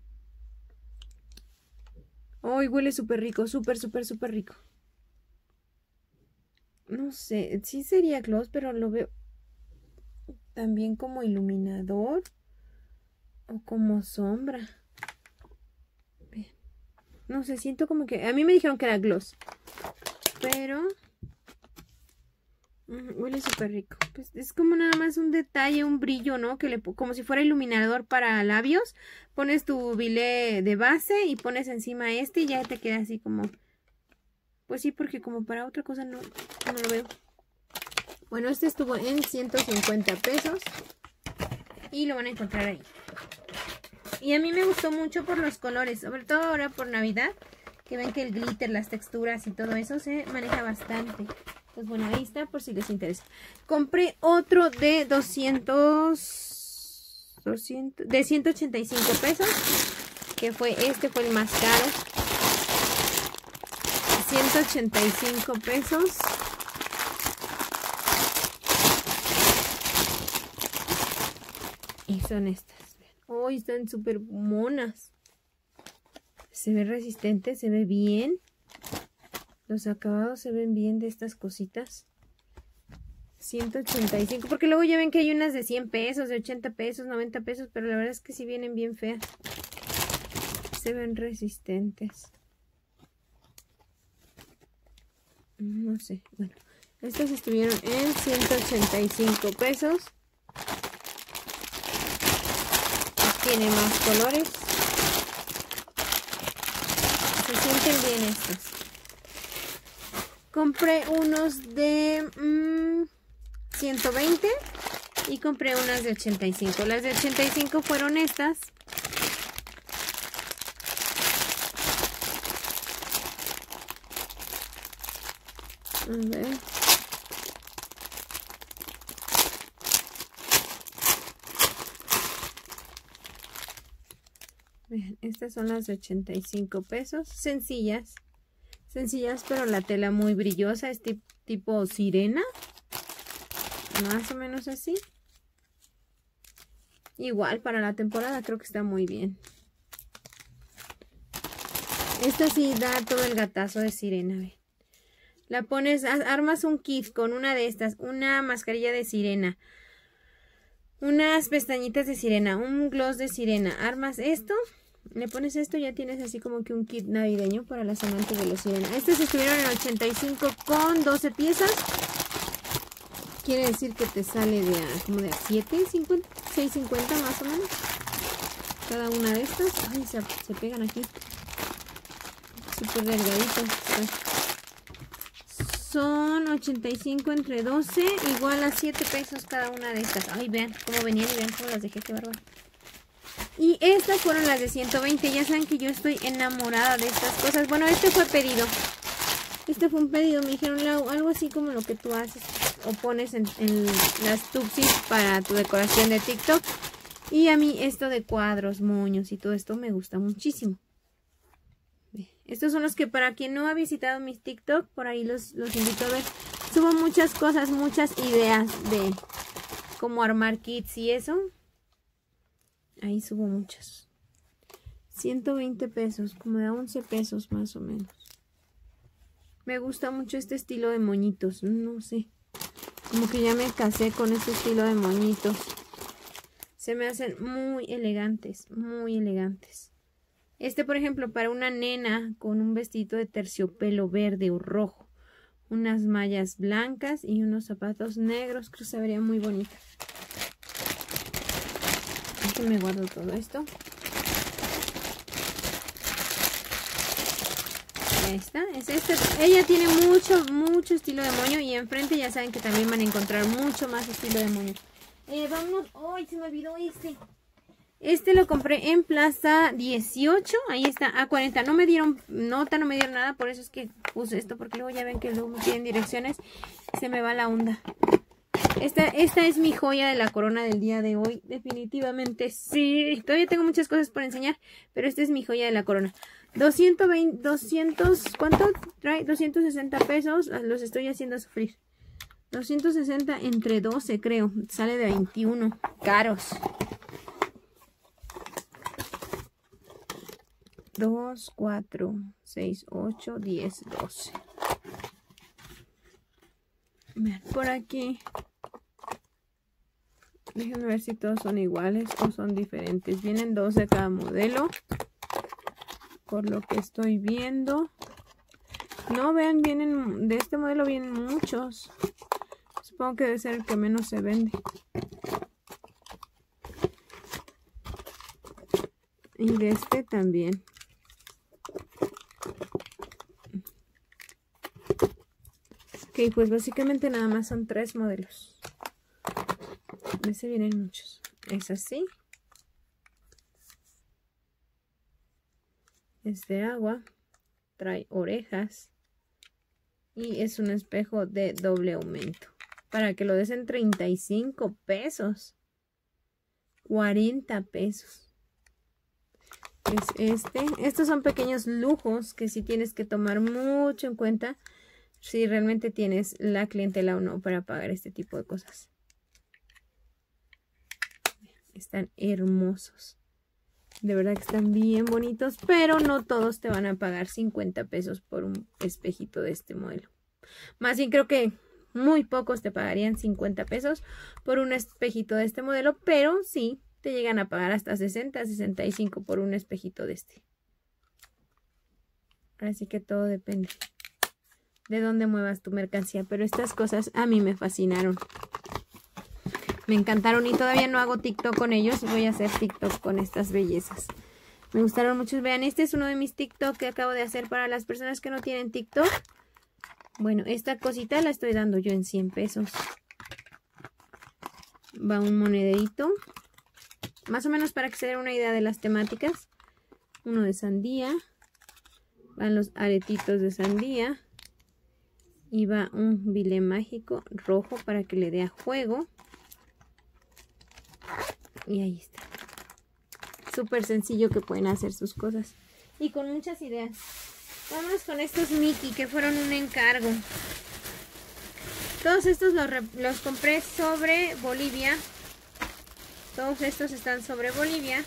Ay, huele súper rico, súper rico. No sé, sí sería gloss, pero lo veo también como iluminador o como sombra. No sé, siento como que... A mí me dijeron que era gloss. Pero... huele súper rico. Pues es como nada más un detalle, un brillo, ¿no? Que como si fuera iluminador para labios. Pones tu bilé de base y pones encima y ya te queda así como... Pues sí, porque como para otra cosa no lo veo. Bueno, este estuvo en 150 pesos. Y lo van a encontrar ahí. Y a mí me gustó mucho por los colores, sobre todo ahora por Navidad, que ven que el glitter, las texturas y todo eso se maneja bastante. Pues bueno, ahí está por si les interesa. Compré otro de 185 pesos, que fue fue el más caro. 185 pesos. Y son estas. Oh, están súper monas. Se ve resistente, se ve bien. Los acabados se ven bien de estas cositas. 185. Porque luego ya ven que hay unas de 100 pesos, de 80 pesos, 90 pesos. Pero la verdad es que sí vienen bien feas. Se ven resistentes. No sé. Bueno, estas estuvieron en 185 pesos. Tiene más colores. Se sienten bien estos. Compré unos de 120 y compré unas de 85. Las de 85 fueron estas. A ver. Vean, estas son las de 85 pesos. Sencillas. Sencillas, pero la tela muy brillosa. Es tipo sirena. Más o menos así. Igual para la temporada creo que está muy bien. Esta sí da todo el gatazo de sirena. Ven. La pones, armas un kit con una de estas. Una mascarilla de sirena. Unas pestañitas de sirena. Un gloss de sirena. Armas esto. Le pones esto, ya tienes así como que un kit navideño para las amantes de la sirena. Estas estuvieron en 85 con 12 piezas. Quiere decir que te sale de como de 7.50, 6.50 más o menos. Cada una de estas. Ay, se pegan aquí. súper delgadito. Son 85 entre 12, igual a 7 pesos cada una de estas. Ay, vean cómo venían y vean cómo las dejé, qué bárbaro. Y estas fueron las de 120. Ya saben que yo estoy enamorada de estas cosas. Bueno, este fue pedido. Este fue un pedido. Me dijeron algo así como lo que tú haces o pones en las tupsis para tu decoración de TikTok. Y a mí esto de cuadros, moños y todo esto me gusta muchísimo. Estos son los que, para quien no ha visitado mis TikTok, por ahí los invito a ver. Subo muchas cosas, muchas ideas de cómo armar kits y eso. Ahí subo muchas. 120 pesos, como de 11 pesos más o menos. Me gusta mucho este estilo de moñitos, no sé. Como que ya me casé con este estilo de moñitos. Se me hacen muy elegantes, muy elegantes. Este, por ejemplo, para una nena con un vestido de terciopelo verde o rojo, unas mallas blancas y unos zapatos negros, creo que se vería muy bonita. Aquí me guardo todo esto. Ahí está, es este. Ella tiene mucho estilo de moño y enfrente ya saben que también van a encontrar mucho más estilo de moño. Vámonos. ¡Ay, se me olvidó este! Este lo compré en Plaza 18. Ahí está, a 40. No me dieron nota, no me dieron nada. Por eso es que puse esto. Porque luego ya ven que luego me piden direcciones. Se me va la onda. Esta es mi joya de la corona del día de hoy. Definitivamente sí. Todavía tengo muchas cosas por enseñar. Pero esta es mi joya de la corona. 200, ¿cuánto trae? 260 pesos. Los estoy haciendo sufrir. 260 entre 12 creo. Sale de 21. Caros. 2, 4, 6, 8, 10, 12. Vean, por aquí. Déjenme ver si todos son iguales o son diferentes. Vienen 2 de cada modelo. Por lo que estoy viendo. No, vean, vienen de este modelo vienen muchos. Supongo que debe ser el que menos se vende. Y de este también. Ok, pues básicamente nada más son 3 modelos. De ese vienen muchos. Es así. Es de agua. Trae orejas. Y es un espejo de doble aumento. Para que lo des en 35 pesos. 40 pesos. Es este. Estos son pequeños lujos que sí tienes que tomar mucho en cuenta. Si realmente tienes la clientela o no para pagar este tipo de cosas. Están hermosos. De verdad que están bien bonitos. Pero no todos te van a pagar 50 pesos por un espejito de este modelo. Más bien creo que muy pocos te pagarían 50 pesos por un espejito de este modelo. Pero sí te llegan a pagar hasta 60, 65 por un espejito de este. Así que todo depende de dónde muevas tu mercancía. Pero estas cosas a mí me fascinaron. Me encantaron y todavía no hago TikTok con ellos. Voy a hacer TikTok con estas bellezas. Me gustaron mucho. Vean, este es uno de mis TikTok que acabo de hacer para las personas que no tienen TikTok. Bueno, esta cosita la estoy dando yo en 100 pesos. Va un monederito. Más o menos para que se den una idea de las temáticas. Uno de sandía. Van los aretitos de sandía. Y va un bilé mágico rojo para que le dé a juego. Y ahí está. Súper sencillo que pueden hacer sus cosas. Y con muchas ideas. Vámonos con estos Mickey que fueron un encargo. Todos estos los compré sobre Bolivia. Todos estos están sobre Bolivia.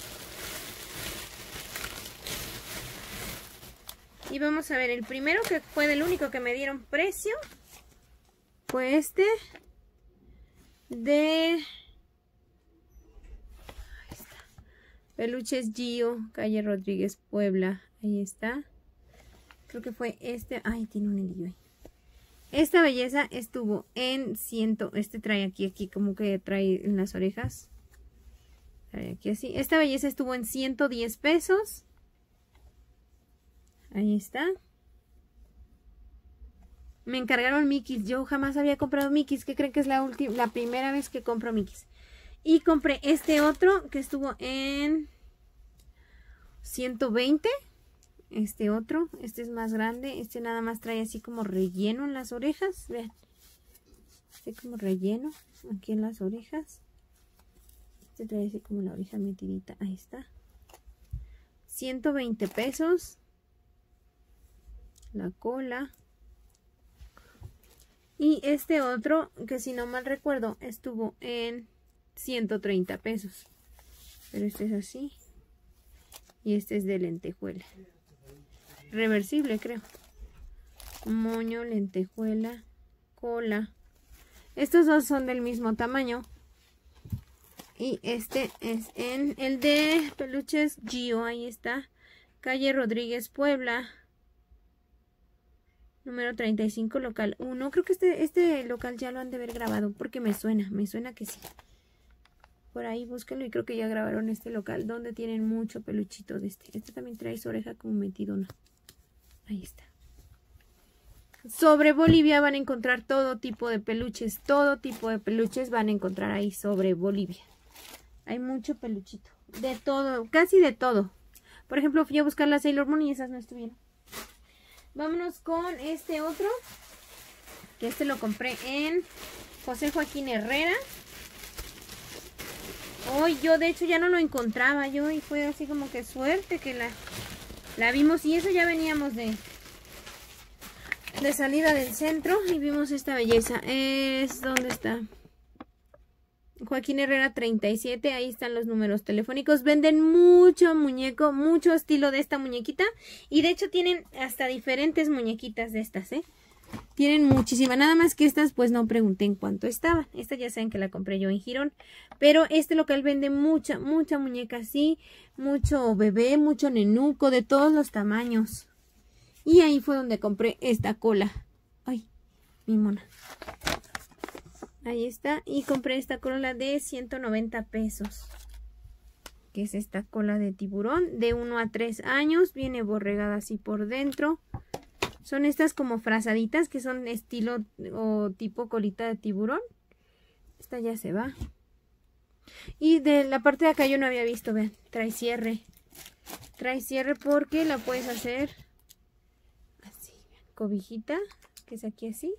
Y vamos a ver, el primero que fue el único que me dieron precio fue este de Peluches Gio, calle Rodríguez, Puebla. Ahí está. Creo que fue este. Ay, tiene un hilillo ahí. Esta belleza estuvo en 100. Este trae aquí como que trae en las orejas. Trae aquí así. Esta belleza estuvo en 110 pesos. Ahí está. Me encargaron Mickeys. Yo jamás había comprado Mickeys. ¿Qué creen que es la primera vez que compro Mickeys? Y compré este otro que estuvo en 120. Este otro. Este es más grande. Este nada más trae así como relleno en las orejas. Vean. Este como relleno aquí en las orejas. Este trae así como la oreja metidita. Ahí está. 120 pesos. La cola. Y este otro, que si no mal recuerdo, estuvo en 130 pesos. Pero este es así. Y este es de lentejuela. Reversible, creo. Moño, lentejuela, cola. Estos dos son del mismo tamaño. Y este es en el de peluches Gio. Ahí está. Calle Rodríguez, Puebla. Número 35, local 1. Creo que este local ya lo han de haber grabado porque me suena que sí. Por ahí búsquenlo y creo que ya grabaron este local donde tienen mucho peluchito de este. Este también trae su oreja como metidona. Ahí está. Sobre Bolivia van a encontrar todo tipo de peluches. Todo tipo de peluches van a encontrar ahí sobre Bolivia. Hay mucho peluchito. De todo, casi de todo. Por ejemplo, fui a buscar la Sailor Moon y esas no estuvieron. Vámonos con este otro. Que este lo compré en José Joaquín Herrera. Hoy yo de hecho ya no lo encontraba yo. Y fue así como que suerte que la vimos. Y eso ya veníamos de salida del centro. Y vimos esta belleza. ¿Dónde está? Joaquín Herrera 37, ahí están los números telefónicos. Venden mucho muñeco, mucho estilo de esta muñequita. Y de hecho tienen hasta diferentes muñequitas de estas, Tienen muchísimas, nada más que estas pues no pregunté en cuánto estaban. Esta ya saben que la compré yo en Girón. Pero este local vende mucha muñeca así. Mucho bebé, mucho nenuco, de todos los tamaños. Y ahí fue donde compré esta cola. Ay, mi mona. Ahí está. Y compré esta cola de 190 pesos. Que es esta cola de tiburón. De 1 a 3 años. Viene borregada así por dentro. Son estas como frazaditas. Que son estilo o tipo colita de tiburón. Esta ya se va. Y de la parte de acá yo no había visto. Vean. Trae cierre. Trae cierre porque la puedes hacer así. Cobijita. Que es aquí así.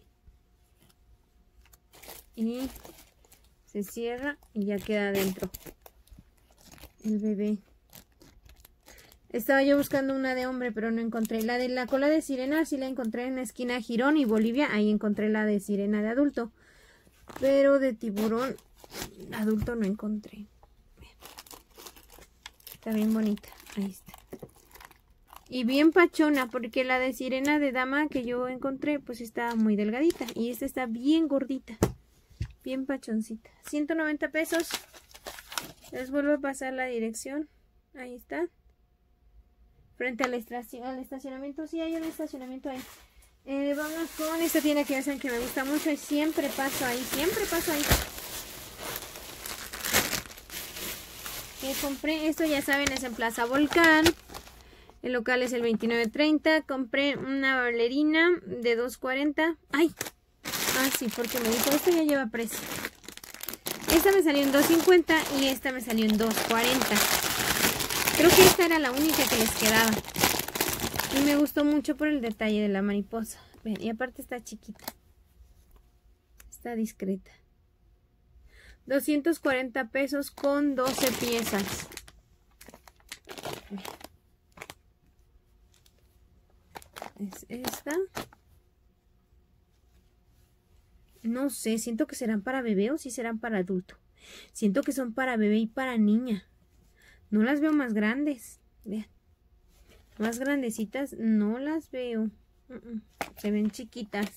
Y se cierra y ya queda adentro el bebé. Estaba yo buscando una de hombre, pero no encontré. La de la cola de sirena sí la encontré en la esquina Girón y Bolivia. Ahí encontré la de sirena de adulto. Pero de tiburón adulto no encontré. Está bien bonita. Ahí está. Y bien pachona, porque la de sirena de dama que yo encontré, pues está muy delgadita. Y esta está bien gordita. Bien pachoncita. 190 pesos. Les vuelvo a pasar la dirección. Ahí está. Frente al estacionamiento. Sí, hay un estacionamiento ahí. Vamos con esta tienda que ya saben que me gusta mucho. Y siempre paso ahí. Siempre paso ahí. Que compré. Esto ya saben es en Plaza Volcán. El local es el 2930. Compré una bailarina de 240. ¡Ay! Ah, sí, porque me dijo, esto ya lleva precio. Esta me salió en 2.50 y esta me salió en 2.40. Creo que esta era la única que les quedaba. Y me gustó mucho por el detalle de la mariposa. Ven, y aparte está chiquita. Está discreta. 240 pesos con 12 piezas. Es esta. No sé, siento que serán para bebé o si serán para adulto. Siento que son para bebé y para niña. No las veo más grandes. Vean. Más grandecitas no las veo. Se ven chiquitas.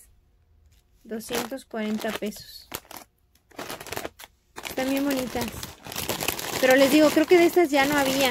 240 pesos. Están bien bonitas. Pero les digo, creo que de estas ya no había.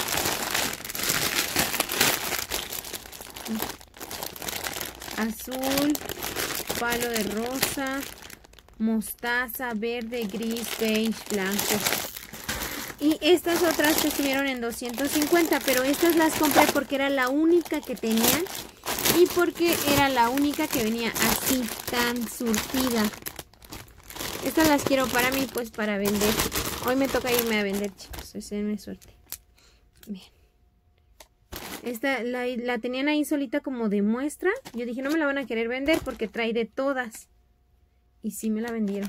Azul. Palo de rosa, mostaza, verde, gris, beige, blanco. Y estas otras que estuvieron en 250, pero estas las compré porque era la única que tenían y porque era la única que venía así, tan surtida. Estas las quiero para mí, pues para vender. Hoy me toca irme a vender, chicos, deseenme suerte. Bien. Esta la tenían ahí solita como de muestra. Yo dije, no me la van a querer vender porque trae de todas. Y sí me la vendieron.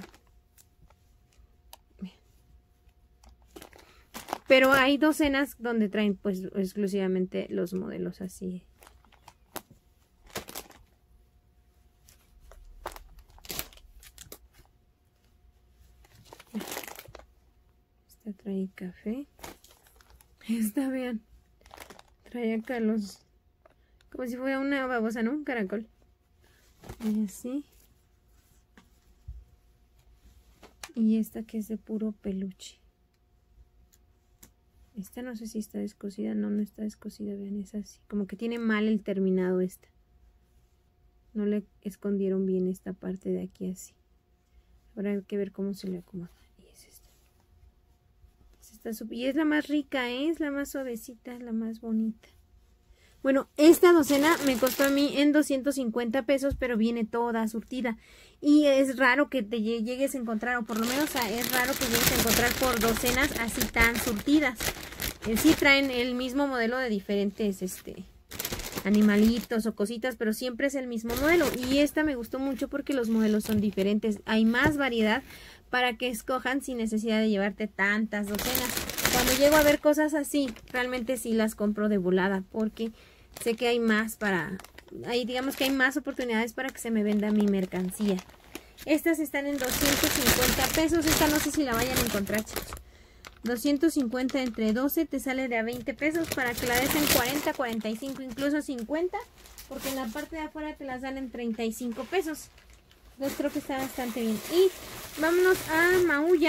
Pero hay docenas donde traen pues exclusivamente los modelos así. Esta trae café. Esta, vean. Trae acá los... como si fuera una babosa, ¿no? Un caracol. Y así. Y esta que es de puro peluche. Esta no sé si está descosida. No, no está descosida. Vean, es así. Como que tiene mal el terminado esta. No le escondieron bien esta parte de aquí así. Habrá que ver cómo se le acomoda. Y es esta. Y es la más rica, ¿eh? Es la más suavecita, la más bonita. Bueno, esta docena me costó a mí en 250 pesos, pero viene toda surtida. Y es raro que te llegues a encontrar, o por lo menos es raro que llegues a encontrar por docenas así tan surtidas. Sí traen el mismo modelo de diferentes animalitos o cositas, pero siempre es el mismo modelo. Y esta me gustó mucho porque los modelos son diferentes. Hay más variedad para que escojan sin necesidad de llevarte tantas docenas. Cuando llego a ver cosas así, realmente sí las compro de volada porque sé que hay más digamos que hay más oportunidades para que se me venda mi mercancía. Estas están en 250 pesos. Esta no sé si la vayan a encontrar, chicos. 250 entre 12 te sale de a 20 pesos para que la des en 40, 45, incluso 50. Porque en la parte de afuera te las dan en 35 pesos. Entonces creo que está bastante bien. Y vámonos a Maulla.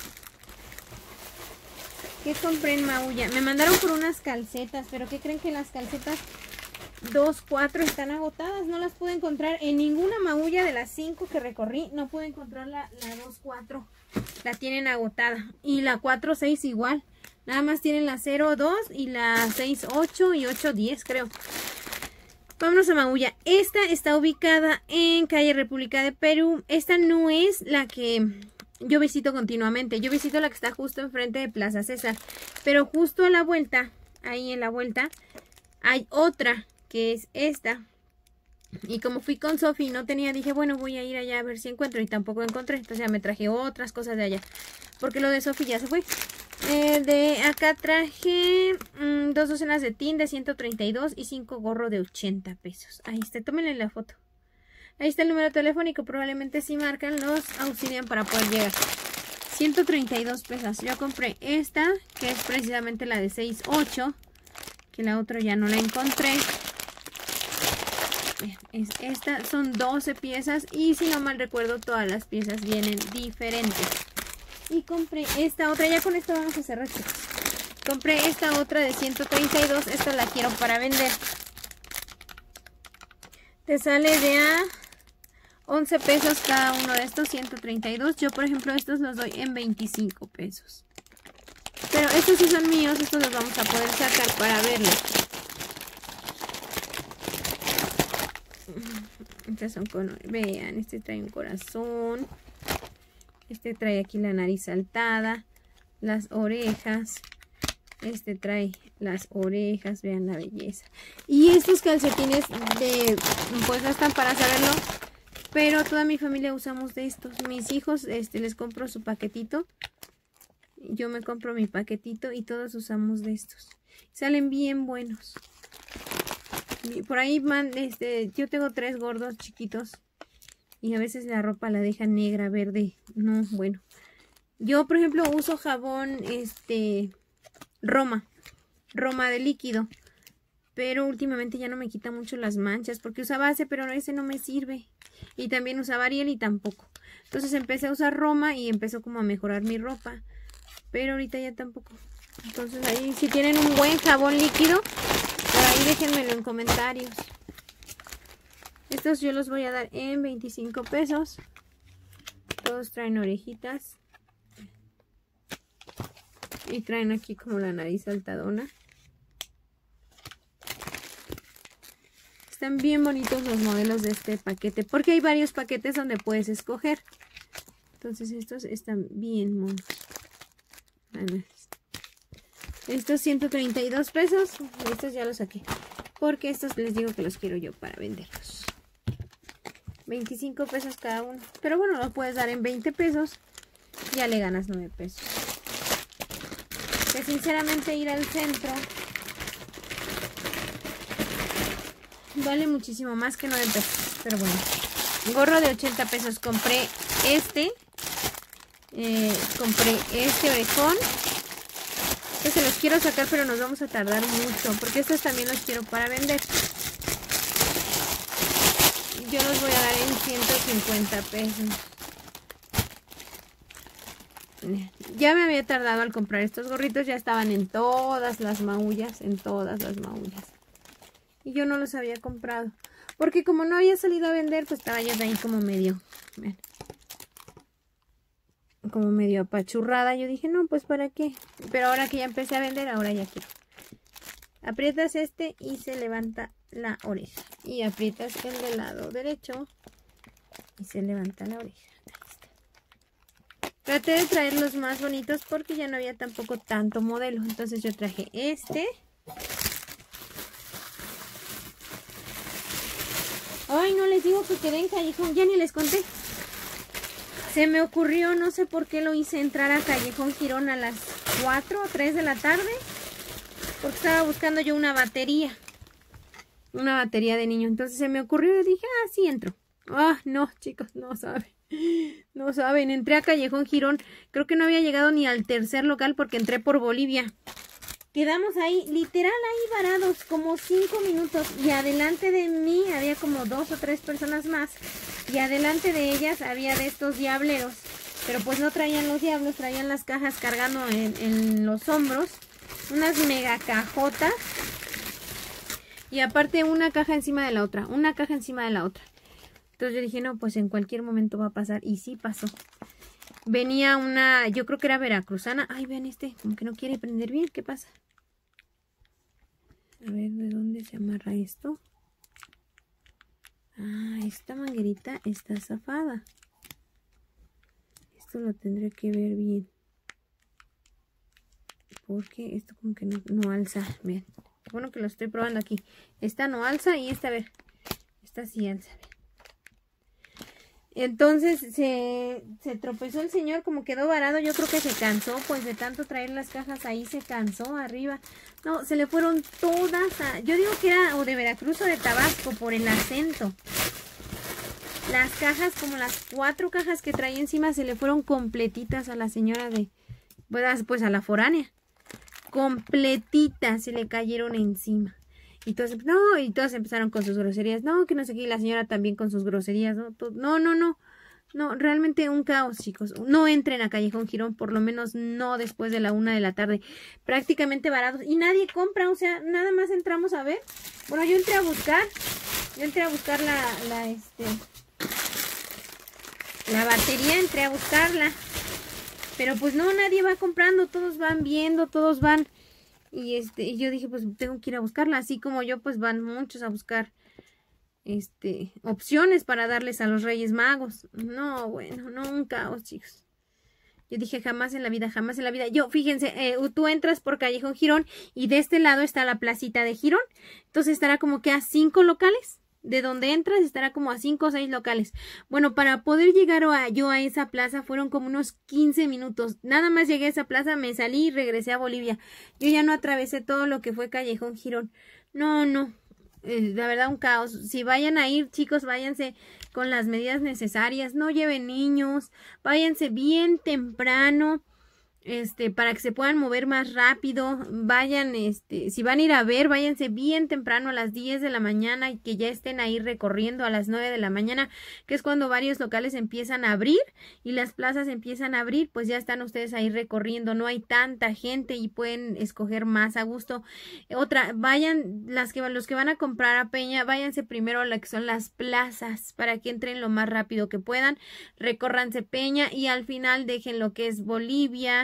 ¿Qué compré en Maulla? Me mandaron por unas calcetas, pero ¿qué creen? Que las calcetas 2-4 están agotadas. No las pude encontrar en ninguna Maulla de las 5 que recorrí. No pude encontrar la 2-4. La tienen agotada. Y la 4-6 igual. Nada más tienen la 0-2 y la 6-8 y 8-10 creo. Vámonos a Maulla. Esta está ubicada en calle República de Perú. Esta no es la que yo visito continuamente. Yo visito la que está justo enfrente de Plaza César. Pero justo a la vuelta, ahí en la vuelta, hay otra que es esta. Y como fui con Sofi y no tenía, dije, bueno, voy a ir allá a ver si encuentro. Y tampoco encontré. Entonces ya me traje otras cosas de allá. Porque lo de Sofi ya se fue. De acá traje 2 docenas de tin de 132 y 5 gorros de 80 pesos. Ahí está, tómenle la foto. Ahí está el número telefónico. Probablemente si marcan los auxilian para poder llegar. 132 pesos. Yo compré esta, que es precisamente la de 6-8. Que la otra ya no la encontré. Es esta, son 12 piezas y si no mal recuerdo todas las piezas vienen diferentes. Y compré esta otra, ya con esto vamos a cerrar, chicos. Compré esta otra de 132, esta la quiero para vender. Te sale de a 11 pesos cada uno de estos, 132. Yo por ejemplo estos los doy en 25 pesos. Pero estos sí son míos, estos los vamos a poder sacar para verlos. Estas son con... vean, este trae un corazón. Este trae aquí la nariz saltada. Las orejas. Este trae las orejas. Vean la belleza. Y estos calcetines pues no están para saberlo. Pero toda mi familia usamos de estos. Mis hijos les compro su paquetito. Yo me compro mi paquetito y todos usamos de estos. Salen bien buenos. Por ahí yo tengo 3 gordos chiquitos y a veces la ropa la dejan negra, verde. No, bueno. Yo, por ejemplo, uso jabón Roma de líquido, pero últimamente ya no me quita mucho las manchas porque usa base, pero ese no me sirve. Y también usaba Ariel y tampoco. Entonces empecé a usar Roma y empezó como a mejorar mi ropa, pero ahorita ya tampoco. Entonces ahí si tienen un buen jabón líquido, por ahí déjenmelo en comentarios. Estos yo los voy a dar en 25 pesos. Todos traen orejitas. Y traen aquí como la nariz saltadona. Están bien bonitos los modelos de este paquete, porque hay varios paquetes donde puedes escoger. Entonces estos están bien monos. Estos 132 pesos. Estos ya los saqué, porque estos les digo que los quiero yo para venderlos. 25 pesos cada uno. Pero bueno, los puedes dar en 20 pesos. Ya le ganas 9 pesos. Que sinceramente ir al centro vale muchísimo más que 9 pesos. Pero bueno. Gorro de 80 pesos. Compré este. Compré este orejón. Que se los quiero sacar, pero nos vamos a tardar mucho. Porque estos también los quiero para vender. Yo los voy a dar en 150 pesos. Ya me había tardado al comprar estos gorritos. Ya estaban en todas las maullas. En todas las maullas. Y yo no los había comprado. Porque como no había salido a vender, pues estaba ya ahí como medio... Ven, como medio apachurrada. Yo dije, no, pues ¿para qué? Pero ahora que ya empecé a vender, ahora ya quiero. Aprietas este y se levanta la oreja. Y aprietas el del lado derecho y se levanta la oreja. Traté de traer los más bonitos porque ya no había tampoco tanto modelo. Entonces yo traje este. Ay, no les digo que quedé en Callejón. Ya ni les conté. Se me ocurrió, no sé por qué lo hice, entrar a Callejón Girón a las 4 o 3 de la tarde. Porque estaba buscando yo una batería. Una batería de niño. Entonces se me ocurrió y dije, ah, sí entro. Ah, no, chicos, no saben. No saben, entré a Callejón Girón. Creo que no había llegado ni al tercer local porque entré por Bolivia. Quedamos ahí, literal ahí varados, como 5 minutos. Y adelante de mí había como 2 o 3 personas más. Y adelante de ellas había de estos diableros. Pero pues no traían los diablos, traían las cajas cargando en los hombros. Unas mega cajotas. Y aparte una caja encima de la otra. Una caja encima de la otra. Entonces yo dije, no, pues en cualquier momento va a pasar. Y sí pasó. Venía una, yo creo que era veracruzana. Ay, vean este, como que no quiere prender bien. ¿Qué pasa? A ver, ¿de dónde se amarra esto? Ah, esta manguerita está zafada. Esto lo tendré que ver bien. Porque esto como que no alza. Vean. Bueno que lo estoy probando aquí. Esta no alza y esta, a ver. Esta sí alza. Entonces se tropezó el señor, como quedó varado, yo creo que se cansó, pues de tanto traer las cajas ahí se cansó arriba. No, se le fueron todas yo digo que era o de Veracruz o de Tabasco por el acento. Las cajas, como las 4 cajas que traía encima, se le fueron completitas a la señora de, pues a la foránea. Completitas se le cayeron encima. Y todos, no, y todas empezaron con sus groserías. No, que no sé qué. Y la señora también con sus groserías. No, realmente un caos, chicos. No entren a Callejón Girón, por lo menos no después de la 1 de la tarde. Prácticamente varados. Y nadie compra, o sea, nada más entramos a ver. Bueno, yo entré a buscar. La batería, entré a buscarla. Pero pues no, nadie va comprando. Todos van viendo, todos van... Y yo dije, pues tengo que ir a buscarla. Así como yo, pues van muchos a buscar opciones para darles a los Reyes Magos. No, bueno, no, un caos, chicos. Yo dije, jamás en la vida, jamás en la vida. Yo, fíjense, tú entras por Callejón Girón y de este lado está la placita de Girón. Entonces estará como que a 5 locales. De donde entras estará como a 5 o 6 locales. Bueno, para poder llegar yo a esa plaza fueron como unos 15 minutos. Nada más llegué a esa plaza, me salí y regresé a Bolivia. Yo ya no atravesé todo lo que fue Callejón Girón. No, la verdad un caos. Si vayan a ir, chicos, váyanse con las medidas necesarias. No lleven niños. Váyanse bien temprano. Para que se puedan mover más rápido. Vayan, si van a ir a ver, váyanse bien temprano a las 10 de la mañana y que ya estén ahí recorriendo a las 9 de la mañana, que es cuando varios locales empiezan a abrir y las plazas empiezan a abrir, pues ya están ustedes ahí recorriendo, no hay tanta gente y pueden escoger más a gusto. Vayan, los que van a comprar a Peña, váyanse primero a lo que son las plazas para que entren lo más rápido que puedan, recórranse Peña y al final dejen lo que es Bolivia,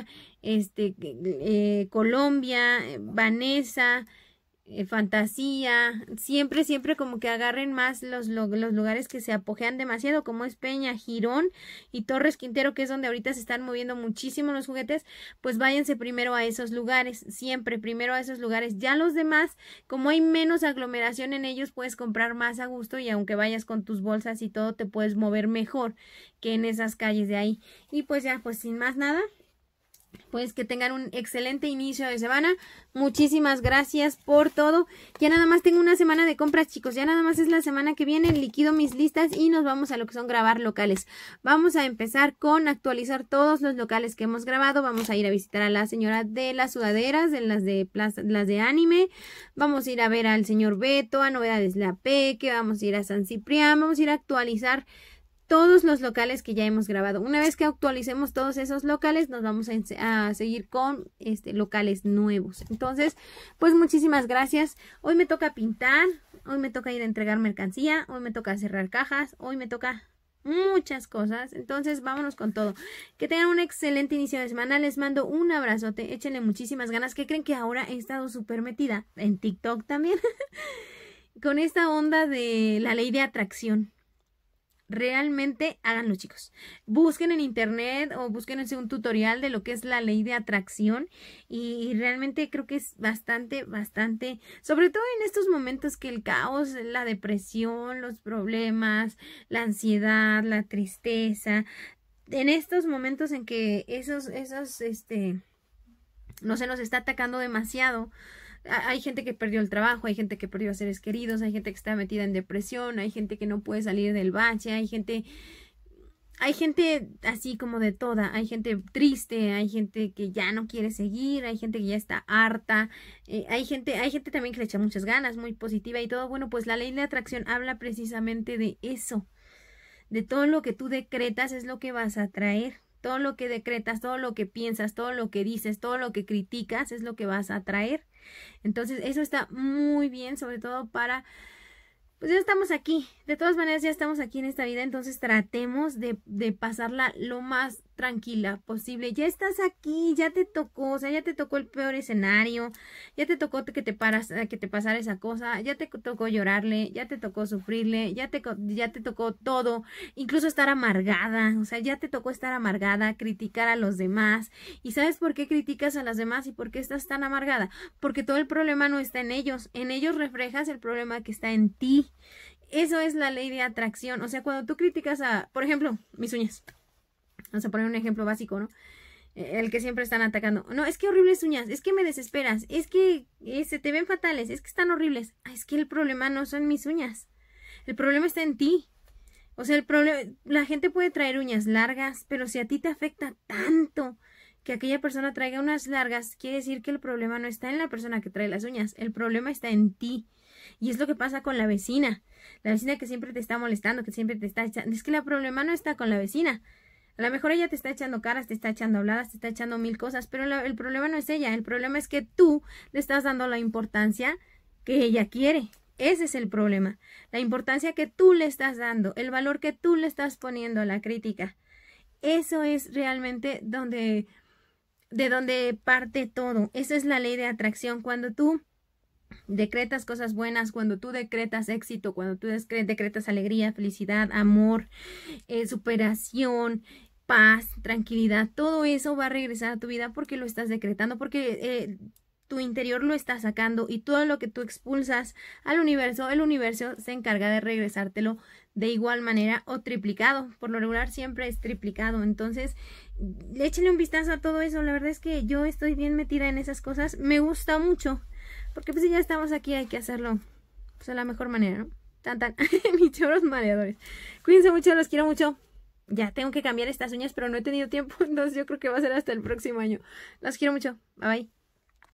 Colombia, Vanessa, Fantasía, siempre como que agarren más los lugares que se apogean demasiado, como es Peña, Girón y Torres Quintero, que es donde ahorita se están moviendo muchísimo los juguetes. Pues váyanse primero a esos lugares, siempre primero a esos lugares. Ya los demás, como hay menos aglomeración en ellos, puedes comprar más a gusto, y aunque vayas con tus bolsas y todo, te puedes mover mejor que en esas calles de ahí. Y pues ya, pues sin más nada, pues que tengan un excelente inicio de semana. Muchísimas gracias por todo. Ya nada más tengo una semana de compras, chicos. Ya nada más es la semana que viene. Liquido mis listas y nos vamos a lo que son grabar locales. Vamos a empezar con actualizar todos los locales que hemos grabado. Vamos a ir a visitar a la señora de las sudaderas, de las de anime. Vamos a ir a ver al señor Beto, a Novedades La Peque. Vamos a ir a San Ciprián. Vamos a ir a actualizar todos los locales que ya hemos grabado. Una vez que actualicemos todos esos locales, nos vamos a seguir con locales nuevos. Entonces, pues muchísimas gracias. Hoy me toca pintar, hoy me toca ir a entregar mercancía, hoy me toca cerrar cajas, hoy me toca muchas cosas. Entonces, vámonos con todo. Que tengan un excelente inicio de semana. Les mando un abrazote. Échenle muchísimas ganas. ¿Qué creen? Que ahora he estado súper metida en TikTok también con esta onda de la ley de atracción. Realmente háganlo, chicos. Busquen en internet o busquen un tutorial de lo que es la ley de atracción, y realmente creo que es bastante, sobre todo en estos momentos que el caos, la depresión, los problemas, la ansiedad, la tristeza, en estos momentos en que no se nos está atacando demasiado. Hay gente que perdió el trabajo, hay gente que perdió a seres queridos, hay gente que está metida en depresión, hay gente que no puede salir del bache, hay gente así como de toda, hay gente triste, hay gente que ya no quiere seguir, hay gente que ya está harta, hay gente también que le echa muchas ganas, muy positiva y todo. Bueno, pues la ley de atracción habla precisamente de eso, de todo lo que tú decretas es lo que vas a atraer. Todo lo que decretas, todo lo que piensas, todo lo que dices, todo lo que criticas es lo que vas a atraer. Entonces eso está muy bien, sobre todo para, pues ya estamos aquí, de todas maneras ya estamos aquí en esta vida, entonces tratemos de pasarla lo más tranquila posible. Ya estás aquí, ya te tocó, o sea, ya te tocó el peor escenario, ya te tocó que te pasara esa cosa, ya te tocó llorarle, ya te tocó sufrirle, ya te tocó todo, incluso estar amargada, o sea, ya te tocó estar amargada, criticar a los demás. ¿Y sabes por qué criticas a los demás y por qué estás tan amargada? Porque todo el problema no está en ellos reflejas el problema que está en ti. Eso es la ley de atracción. O sea, cuando tú criticas por ejemplo, mis uñas. Vamos a poner un ejemplo básico, ¿no? El que siempre están atacando. No, es que horribles uñas, es que me desesperas, es que se te ven fatales, es que están horribles. Es que el problema no son mis uñas. El problema está en ti. O sea, la gente puede traer uñas largas, pero si a ti te afecta tanto que aquella persona traiga unas largas, quiere decir que el problema no está en la persona que trae las uñas, el problema está en ti. Y es lo que pasa con la vecina que siempre te está molestando, que siempre te está echando. Es que el problema no está con la vecina. A lo mejor ella te está echando caras, te está echando habladas, te está echando mil cosas, pero el problema no es ella. El problema es que tú le estás dando la importancia que ella quiere. Ese es el problema. La importancia que tú le estás dando, el valor que tú le estás poniendo a la crítica. Eso es realmente de donde parte todo. Esa es la ley de atracción. Cuando tú decretas cosas buenas, cuando tú decretas éxito, cuando tú decretas alegría, felicidad, amor, superación, paz, tranquilidad, todo eso va a regresar a tu vida porque lo estás decretando, porque tu interior lo está sacando, y todo lo que tú expulsas al universo, el universo se encarga de regresártelo de igual manera o triplicado. Por lo regular siempre es triplicado. Entonces, échale un vistazo a todo eso. La verdad es que yo estoy bien metida en esas cosas. Me gusta mucho, porque pues si ya estamos aquí hay que hacerlo pues, de la mejor manera, ¿no? Mis chorros mareadores. Cuídense mucho, los quiero mucho. Ya tengo que cambiar estas uñas, pero no he tenido tiempo, entonces yo creo que va a ser hasta el próximo año. Los quiero mucho. Bye bye.